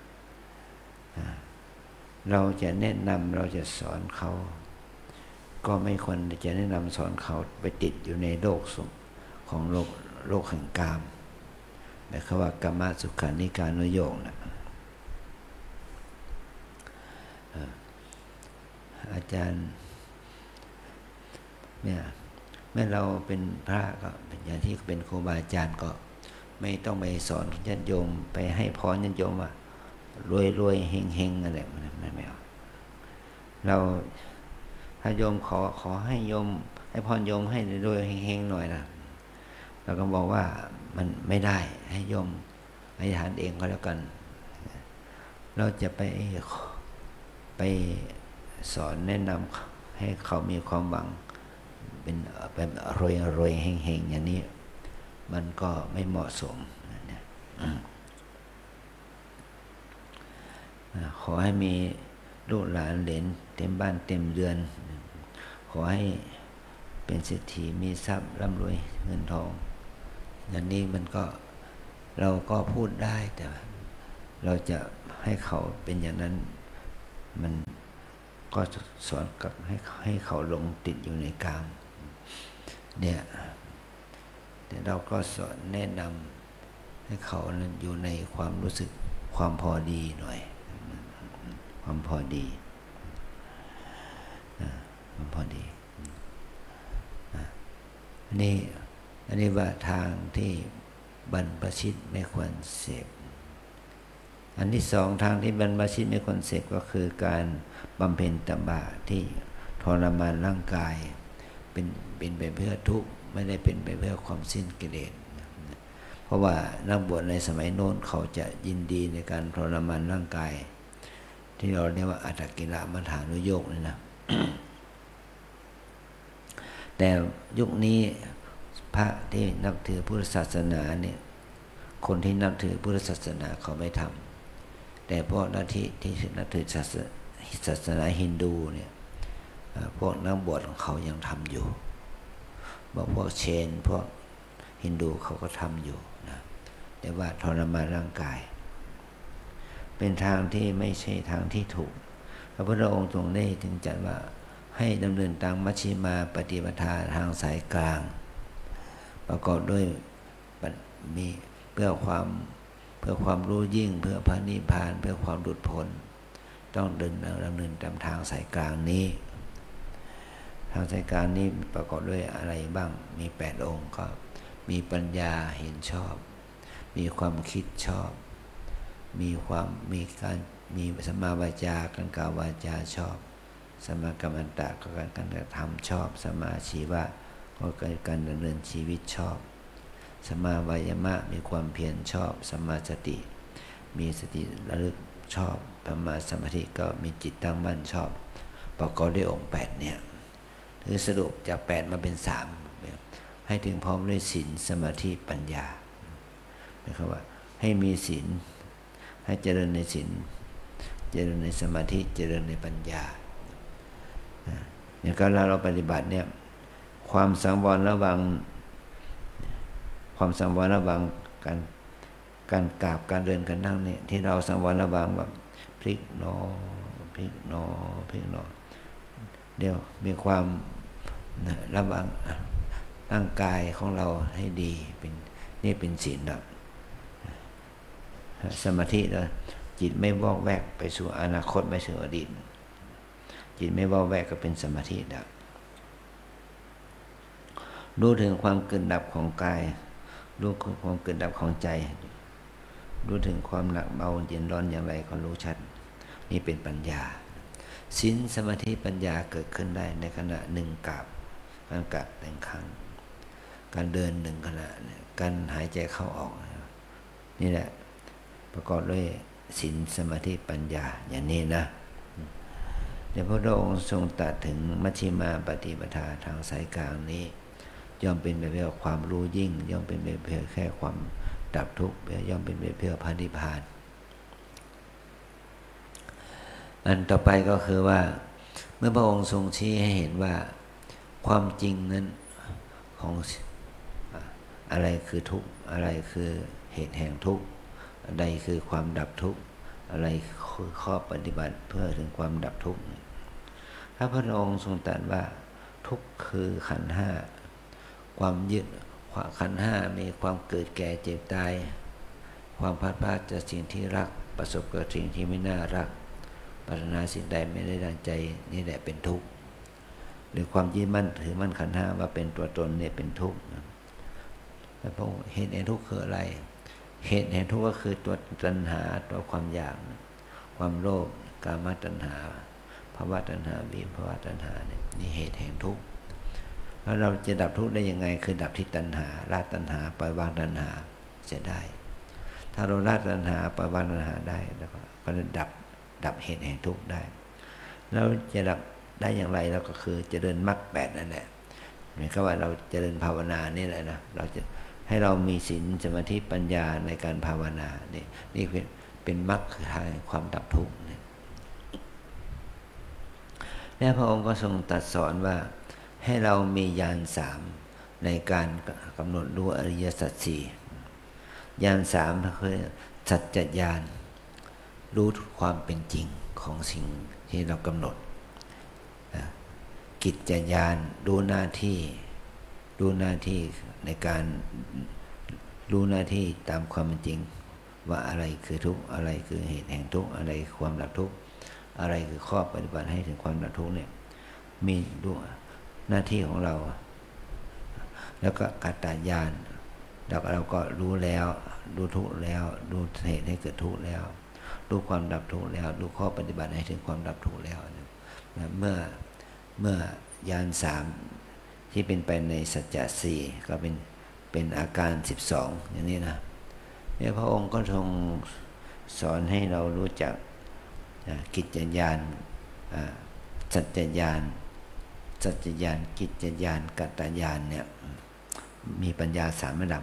B: เราจะแนะนำเราจะสอนเขาก็ไม่ควรจะแนะนำสอนเขาไปติดอยู่ในโลกของโลกแห่งกามหมายความว่ากามสุขันธิกานุโยคนะอาจารย์เนี่ยเมื่อเราเป็นพระก็เป็นอย่างที่เป็นครูบาอาจารย์ก็ไม่ต้องไปสอนญาติโยมไปให้พรญาติโยมว่ารวยเฮงอะไรไม่เอาเราถ้าโยมขอให้โยมให้พรโยมให้รวยเฮงหน่อยนะเราก็บอกว่ามันไม่ได้ให้โยมอธิษฐานเองก็แล้วกันเราจะไปสอนแนะนำให้เขามีความหวังเป็นรวยเฮงอย่างนี้มันก็ไม่เหมาะสมขอให้มีลูกหลานเหลนเต็มบ้านเต็มเรือนขอให้เป็นเศรษฐีมีทรัพย์ร่ำรวยเงินทองอย่างนี้มันก็เราก็พูดได้แต่เราจะให้เขาเป็นอย่างนั้นมันก็สอนกับให้เขาหลงติดอยู่ในกามเนี่ยแต่เราก็สอนแนะนำให้เขานั้นอยู่ในความรู้สึกความพอดีหน่อยความพอดีความพอดีอันนี้ว่าทางที่บรรพชิตไม่ควรเสพอันที่2ทางที่บรรพชิตไม่ควรเสพก็คือการบำเพ็ญตบะที่ทรมานร่างกายเป็นไปเพื่อทุกข์ไม่ได้เป็นไปเพื่อความสิ้นกิเลสเพราะว่านักบวชในสมัยโน้นเขาจะยินดีในการทรมานร่างกายที่เราเรียกว่าอัตตกิลมัฏฐานุโยคนี่นะ แต่ยุคนี้พระที่นับถือพุทธศาสนาเนี่ยคนที่นับถือพุทธศาสนาเขาไม่ทำแต่พวกนักที่นับถือศาสนาฮินดูเนี่ยพวกนักบวชของเขายังทำอยู่พวกเชนพวกฮินดูเขาก็ทำอยู่นะแต่ว่าทรมานร่างกายเป็นทางที่ไม่ใช่ทางที่ถูกพระพุทธองค์ทรงได้ถึงจัดว่าให้ดำเนินตามมัชฌิมาปฏิปทาทางสายกลางประกอบด้วยมีเพื่อความรู้ยิ่งเพื่อพระนิพพานเพื่อความหลุดพ้นต้องดำเนินตามทางสายกลางนี้ทางสายกลางนี้ประกอบด้วยอะไรบ้างมี8องค์ก็มีปัญญาเห็นชอบมีความคิดชอบมีสัมมาวาจาการกล่าววาจาชอบสัมมากัมมันตะก็การกระทำชอบสัมมาอาชีวะก็การดำเนินชีวิตชอบสัมมาวายามะมีความเพียรชอบสัมมาสติมีสติระลึกชอบสัมมาสมาธิก็มีจิตตั้งมั่นชอบประกอบด้วยองค์8เนี่ยคือสรุปจาก8มาเป็น3ให้ถึงพร้อมด้วยศีลสมาธิปัญญานะครับว่าให้มีศีลให้เจริญในศีลเจริญในสมาธิเจริญในปัญญาอย่างการเราปฏิบัติเนี่ยความสังวรระวังการกราบการเดินการนั่งเนี่ยที่เราสังวรระวังแบบพลิกหนอพลิกหนอพลิกหนอเดี๋ยวมีความระวังร่างกายของเราให้ดีนี่เป็นศีลนะสมาธินะจิตไม่วอกแวกไปสู่อนาคตไม่สู่อดีตจิตไม่วอกแวกก็เป็นสมาธินะรู้ถึงความเกิดดับของกายรู้ความเกิดดับของใจรู้ถึงความหนักเบาเย็นร้อนอย่างไรก็รู้ชัดนี่เป็นปัญญาศีลสมาธิปัญญาเกิดขึ้นได้ในขณะหนึ่งกับการกราบแต่งครั้งการเดินหนึ่งขณะการหายใจเข้าออกนี่แหละประกอบด้วยศีลสมาธิปัญญาอย่างนี้นะเดี๋ยวพระองค์ทรงตรัสถึงมัชฌิมาปฏิปทาทางสายกลางนี้ย่อมเป็นไปเพื่อความรู้ยิ่งย่อมเป็นไปเพื่อแค่ความดับทุกข์ย่อมเป็นไปเพื่อพระนิพพานอันต่อไปก็คือว่าเมื่อพระองค์ทรงชี้ให้เห็นว่าความจริงนั้นของอะไรคือทุกข์อะไรคือเหตุแห่งทุกข์อะไรคือความดับทุกข์อะไรคือข้อปฏิบัติเพื่อถึงความดับทุกข์ถ้าพระองค์ทรงตรัสว่าทุกข์คือขันธ์ห้าความยึดขันธ์ห้ามีความเกิดแก่เจ็บตายความพลาดพลาดจากสิ่งที่รักประสบกับสิ่งที่ไม่น่ารักปรารถนาสิ่งใดไม่ได้ดังใจนี่แหละเป็นทุกข์หรือความยึดมั่นถือมั่นขันธ์ห้าว่าเป็นตัวตนเนี่ยเป็นทุกข์แล้วพระองค์เหตุแห่งทุกข์คืออะไรเหตุแห่งทุกข์ก็คือตัวตัณหาตัวความอยากความโลภกามตัณหาภวตัณหาวิภวตัณหาเนี่ยนี่เหตุแห่งทุกข์แล้วเราจะดับทุกข์ได้ยังไงคือดับที่ตัณหาละตัณหาปล่อยวางตัณหาจะได้ถ้าเราละตัณหาปล่อยวางตัณหาได้แล้วก็จะดับเหตุแห่งทุกข์ได้เราจะดับได้อย่างไรเราก็คือเจริญมรรค8นั่นแหละหมายความว่าเราเจริญภาวนานี่แหละนะเราจะให้เรามีศีลสมาธิปัญญาในการภาวนานี่เป็นมรรคทางความดับทุกข์และพระองค์ก็ทรงตรัสสอนว่าให้เรามีญาณ3ในการกำหนดรู้อริยสัจ4ญาณ3คือสัจจญาณรู้ความเป็นจริงของสิ่งที่เรากำหนดกิจจญาณรู้หน้าที่ในการรู้หน้าที่ตามความเป็นจริงว่าอะไรคือทุกข์อะไรคือเหตุแห่งทุกข์อะไรคือความดับทุกข์อะไรคือข้อปฏิบัติให้ถึงความดับทุกข์เนี่ยมีดูหน้าที่ของเราแล้วก็กัตตญาณเราก็รู้แล้วรู้ทุกข์แล้วรู้เหตุให้เกิดทุกข์แล้วรู้ความดับทุกข์แล้วรู้ข้อปฏิบัติให้ถึงความดับทุกข์แล้วเมื่อญาณ3ที่เป็นไปในสัจจะ4ก็เป็นเป็นอาการ12อย่างนี้นะเนี่ยพระองค์ก็ทรงสอนให้เรารู้จักกิจญาณสัจจญาณกิจญาณกัตตญาณเนี่ยมีปัญญา3 ระดับ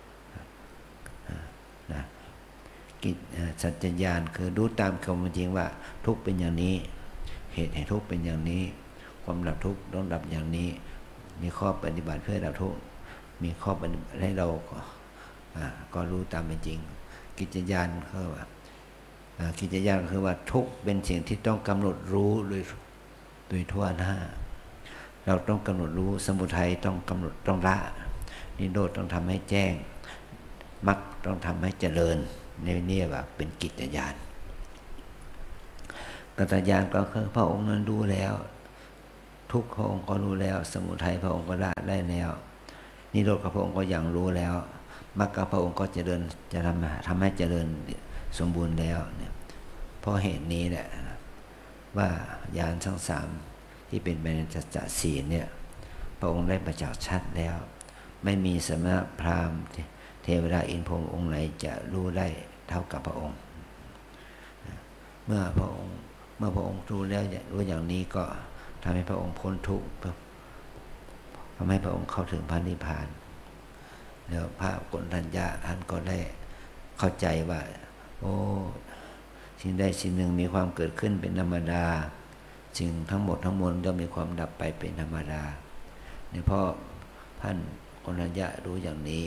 B: นะสัจจญาณคือรู้ตามความจริงว่าทุกข์เป็นอย่างนี้เหตุให้ทุกข์เป็นอย่างนี้ความดับทุกข์ต้องดับอย่างนี้มีข้อปฏิบัติเพื่อดับทุกข์มีข้อปฏิบัติให้เราก็รู้ตามเป็นจริงกิจญาณคือว่ากิจญาณคือว่าทุกข์เป็นสิ่งที่ต้องกำหนดรู้โดยทั่วหน้าเราต้องกำหนดรู้สมุทัยต้องกำหนดต้องละนิโรธต้องทำให้แจ้งมรรคต้องทำให้เจริญนี่ว่าเป็นกิจญาณกัตตญาณก็คือพระองค์นั้นรู้แล้วทุกข์พระองค์ก็รู้แล้วสมุทัยพระองค์ก็ละได้แล้วนิโรธพระองค์ก็ยังรู้แล้วมรรคพระองค์ก็เจริญจะทำให้เจริญสมบูรณ์แล้วเนี่ยเพราะเหตุนี้แหละว่าญาณทั้ง3ที่เป็นเป็นสัจจะศีลเนี่ยพระองค์ได้ประจักษ์ชัดแล้วไม่มีสมณพราหมณ์เทวดาอินทร์พรหมองค์ไหนจะรู้ได้เท่ากับพระองค์เมื่อพระองค์รู้แล้วรู้อย่างนี้ก็ทำให้พระองค์พ้นทุกข์ทำให้พระองค์เข้าถึงพระนิพพานแล้วพระโกณฑัญญะท่านก็ได้เข้าใจว่าโอ้สิ่งใดสิ่งหนึ่งมีความเกิดขึ้นเป็นธรรมดาสิ่งทั้งหมดทั้งมวลย่อมมีความดับไปเป็นธรรมดาเนี่ยเพราะท่านโกณฑัญญะรู้อย่างนี้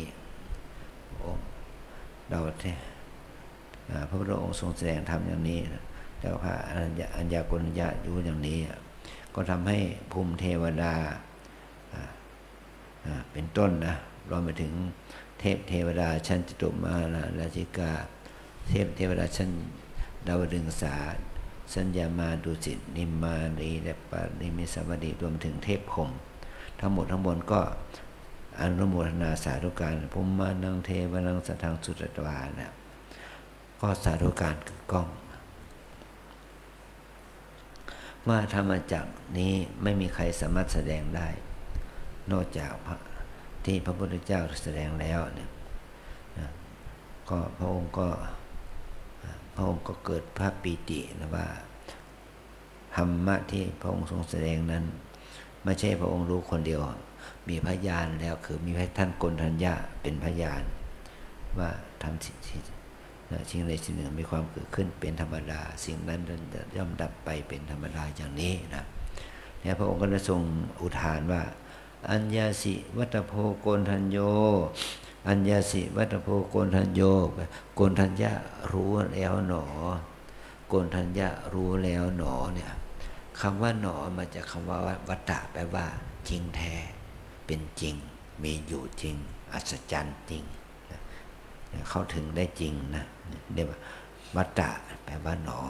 B: เราพระพุทธองค์ทรงแสดงธรรมอย่างนี้แล้วพระอัญญาโกณฑัญญะรู้อย่างนี้ก็ทำให้ภูมิเทวดาเป็นต้นนะรวมไปถึงเทวดาชั้นจตุมาราชิกาเทวดาชั้นดาวดึงสาสัญญามาดุสิตนิมมานีและปาริมิสวัสดีรวมถึงเทพพรหมทั้งหมดทั้งมวลก็อนุโมทนาสาธุการภูมิมานังเทวนังสัทธังสุตตวานะก็สาธุการกึกก้องว่าธรรมจักรนี้ไม่มีใครสามารถแสดงได้นอกจากที่พระพุทธเจ้าแสดงแล้วเนี่ยก็พระองค์ก็เกิดพระปีตินะว่าธรรมะที่พระองค์ทรงแสดงนั้นไม่ใช่พระองค์รู้คนเดียวมีพยานแล้วคือมีท่านโกณฑัญญะเป็นพยานว่าทำสิ่งใดสิ่งหนึ่งมีความเกิดขึ้นเป็นธรรมดาสิ่งนั้นย่อมดับไปเป็นธรรมดาอย่างนี้นะเนี่ยพระองค์ก็ได้ทรงอุทานว่าอัญญาสิวัตโพโกณฑัญโยอัญญาสิวัตโพโกณฑัญโยโกณฑัญญะรู้แล้วหนอโกณฑัญญะรู้แล้วหนอเนี่ยคำว่าหนอมาจากคำว่าวัตตะแปลว่าจริงแท้เป็นจริงมีอยู่จริงอัศจรรย์จริงเข้าถึงได้จริงนะเรียกว่าวัตตะแปลว่าหนอ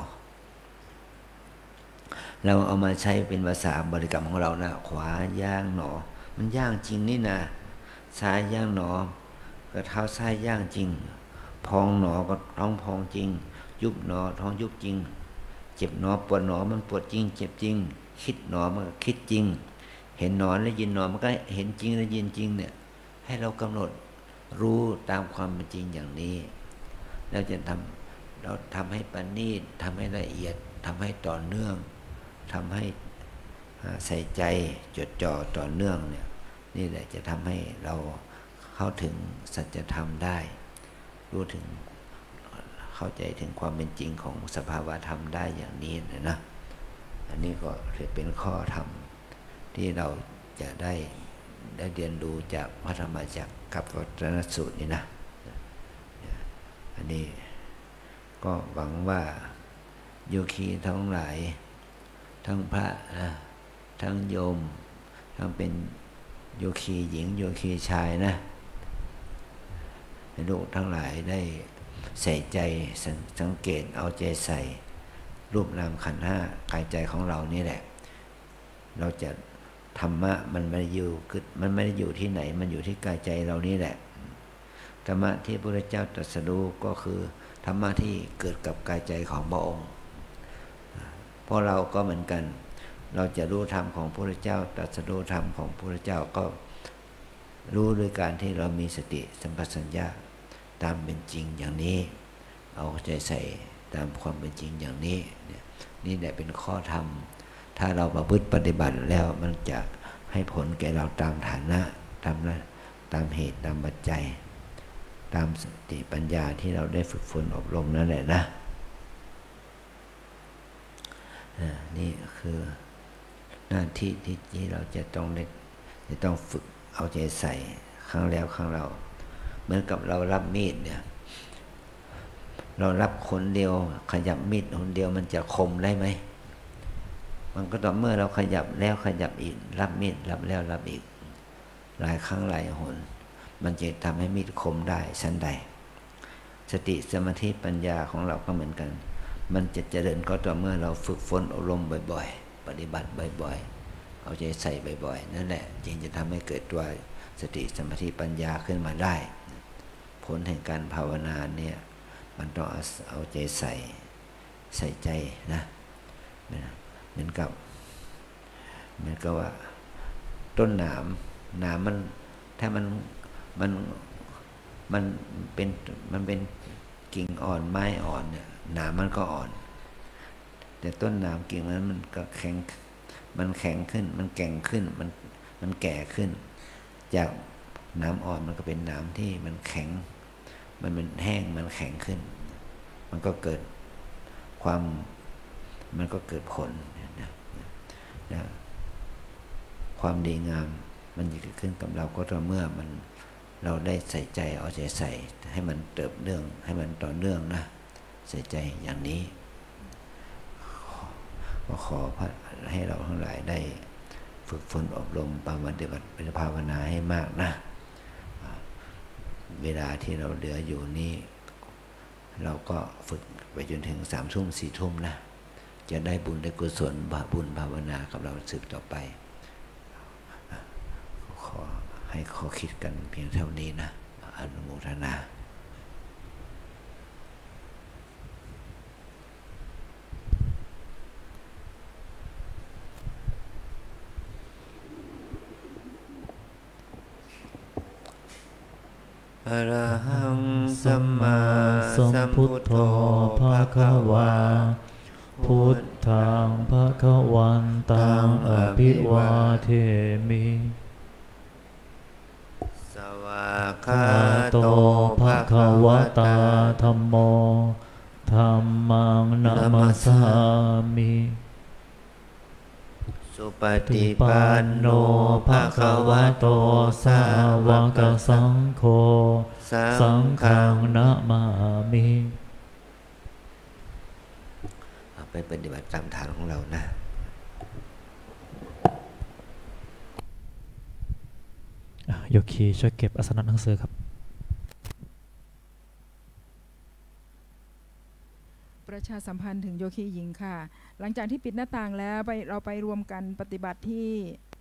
B: เราเอามาใช้เป็นภาษาบริกรรมของเรานะขวาย่างหนอมันย่างจริงนี่นะซ้ายย่างหนอก็เท้าซ้ายย่างจริงพองหนอก็ท้องพองจริงยุบหนอท้องยุบจริงเจ็บหนอปวดหนอมันปวดจริงเจ็บจริงคิดหนอมันก็คิดจริงเห็นหนอและยินหนอมันก็เห็นจริงและยินจริงเนี่ยให้เรากำหนดรู้ตามความเป็นจริงอย่างนี้เราจะทำให้ประณีตทำให้ละเอียดทำให้ต่อเนื่องทำให้ใส่ใจจดจ่อต่อเนื่องเนี่ยนี่แหละจะทำให้เราเข้าถึงสัจธรรมได้รู้ถึงเข้าใจถึงความเป็นจริงของสภาวะธรรมได้อย่างนี้นะอันนี้ก็เป็นข้อธรรมที่เราจะได้เรียนรู้จากพระธรรมจักรกับวัตรสูตรนี่นะอันนี้ก็หวังว่าโยคีทั้งหลายทั้งพระทั้งโยมทั้งเป็นโยคีหญิงโยคีชายนะให้ลูกทั้งหลายได้ใส่ใจสังเกตเอาใจใส่รูปนามขันธ์ห้ากายใจของเรานี่แหละเราจะธรรมะมันไม่ได้อยู่ที่ไหนมันอยู่ที่กายใจเรานี่แหละธรรมะที่พระพุทธเจ้าตรัสรู้ก็คือธรรมะที่เกิดกับกายใจของพระองค์เพราะเราก็เหมือนกันเราจะรู้ธรรมของพระพุทธเจ้าตรัสรู้ธรรมของพระพุทธเจ้าก็รู้โดยการที่เรามีสติสัมปชัญญะตามเป็นจริงอย่างนี้เอาใจใส่ตามความเป็นจริงอย่างนี้นี่แหละเป็นข้อธรรมถ้าเราประพฤติปฏิบัติแล้วมันจะให้ผลแก่เราตามฐานะตามเหตุตามปัจจัยตามสติปัญญาที่เราได้ฝึกฝนอบรมนั่นแหละนะนี่คือหน้าที่ที่เราจะต้องฝึกเอาใจใส่ครั้งแล้วครั้งเราเหมือนกับเรารับมีดเนี่ยเรารับคนเดียวขยับมีดคนเดียวมันจะคมได้ไหมมันก็ต่อเมื่อเราขยับแล้วขยับอีกรับมีดรับแล้วรับอีกหลายครั้งหลายหนมันจะทำให้มีดคมได้ชั้นใดสติสมาธิปัญญาของเราก็เหมือนกันมันจะเจริญก็ต่อเมื่อเราฝึกฝนอบรมบ่อยๆปฏิบัติบ่อยๆเอาใจใส่บ่อยๆนั่นแหละจึงจะทำให้เกิดตัวสติสมาธิปัญญาขึ้นมาได้ผลแห่งการภาวนาเนี่ยมันต้องเอาใจใส่ใจนะเหมือนกับว่าต้นหนามมันถ้ามันเป็นกิ่งอ่อนไม้อ่อนเนี่ยหนามมันก็อ่อนแต่ต้นหนามกิ่งมันก็แข็งขึ้นมันแก่งขึ้นมันแก่ขึ้นจากหนามอ่อนมันก็เป็นหนามที่มันแข็งมันเป็นแห้งมันแข็งขึ้นมันก็เกิดผลนะความดีงามมันจะเกิดขึ้นกับเราก็ต่อเมื่อเราได้ใส่ใจเอาใจใส่ให้มันเติบเนื่องให้มันต่อเนื่องนะใส่ใจอย่างนี้ก็ขอให้เราทั้งหลายได้ฝึกฝนอบรมปฏิบัติเป็นภาวนาให้มากนะเวลาที่เราเหลืออยู่นี้เราก็ฝึกไปจนถึง3 ทุ่ม 4 ทุ่มนะจะได้บุญได้กุศลบุญภาวนากับเราสืบต่อไปขอให้ข้อคิดกันเพียงเท่านี้นะอนุโมทนาอะระหังสัมมาสัมพุทโธภะคะวาพุทธังภะคะวันตังอภิวาเทมิสวากขาโตภะคะวะตาธัมโมธัมมังนะมัสสามิสุปฏิปันโนภะคะวะโตสาวกสังโฆสังฆังนะมามิไปปฏิบัติตามฐานของเรานะ
A: โยคีช่วยเก็บอาสนะหนังสือครับ
C: ประชาสัมพันธ์ถึงโยคีหญิงค่ะหลังจากที่ปิดหน้าต่างแล้วเราไปรวมกันปฏิบัติที่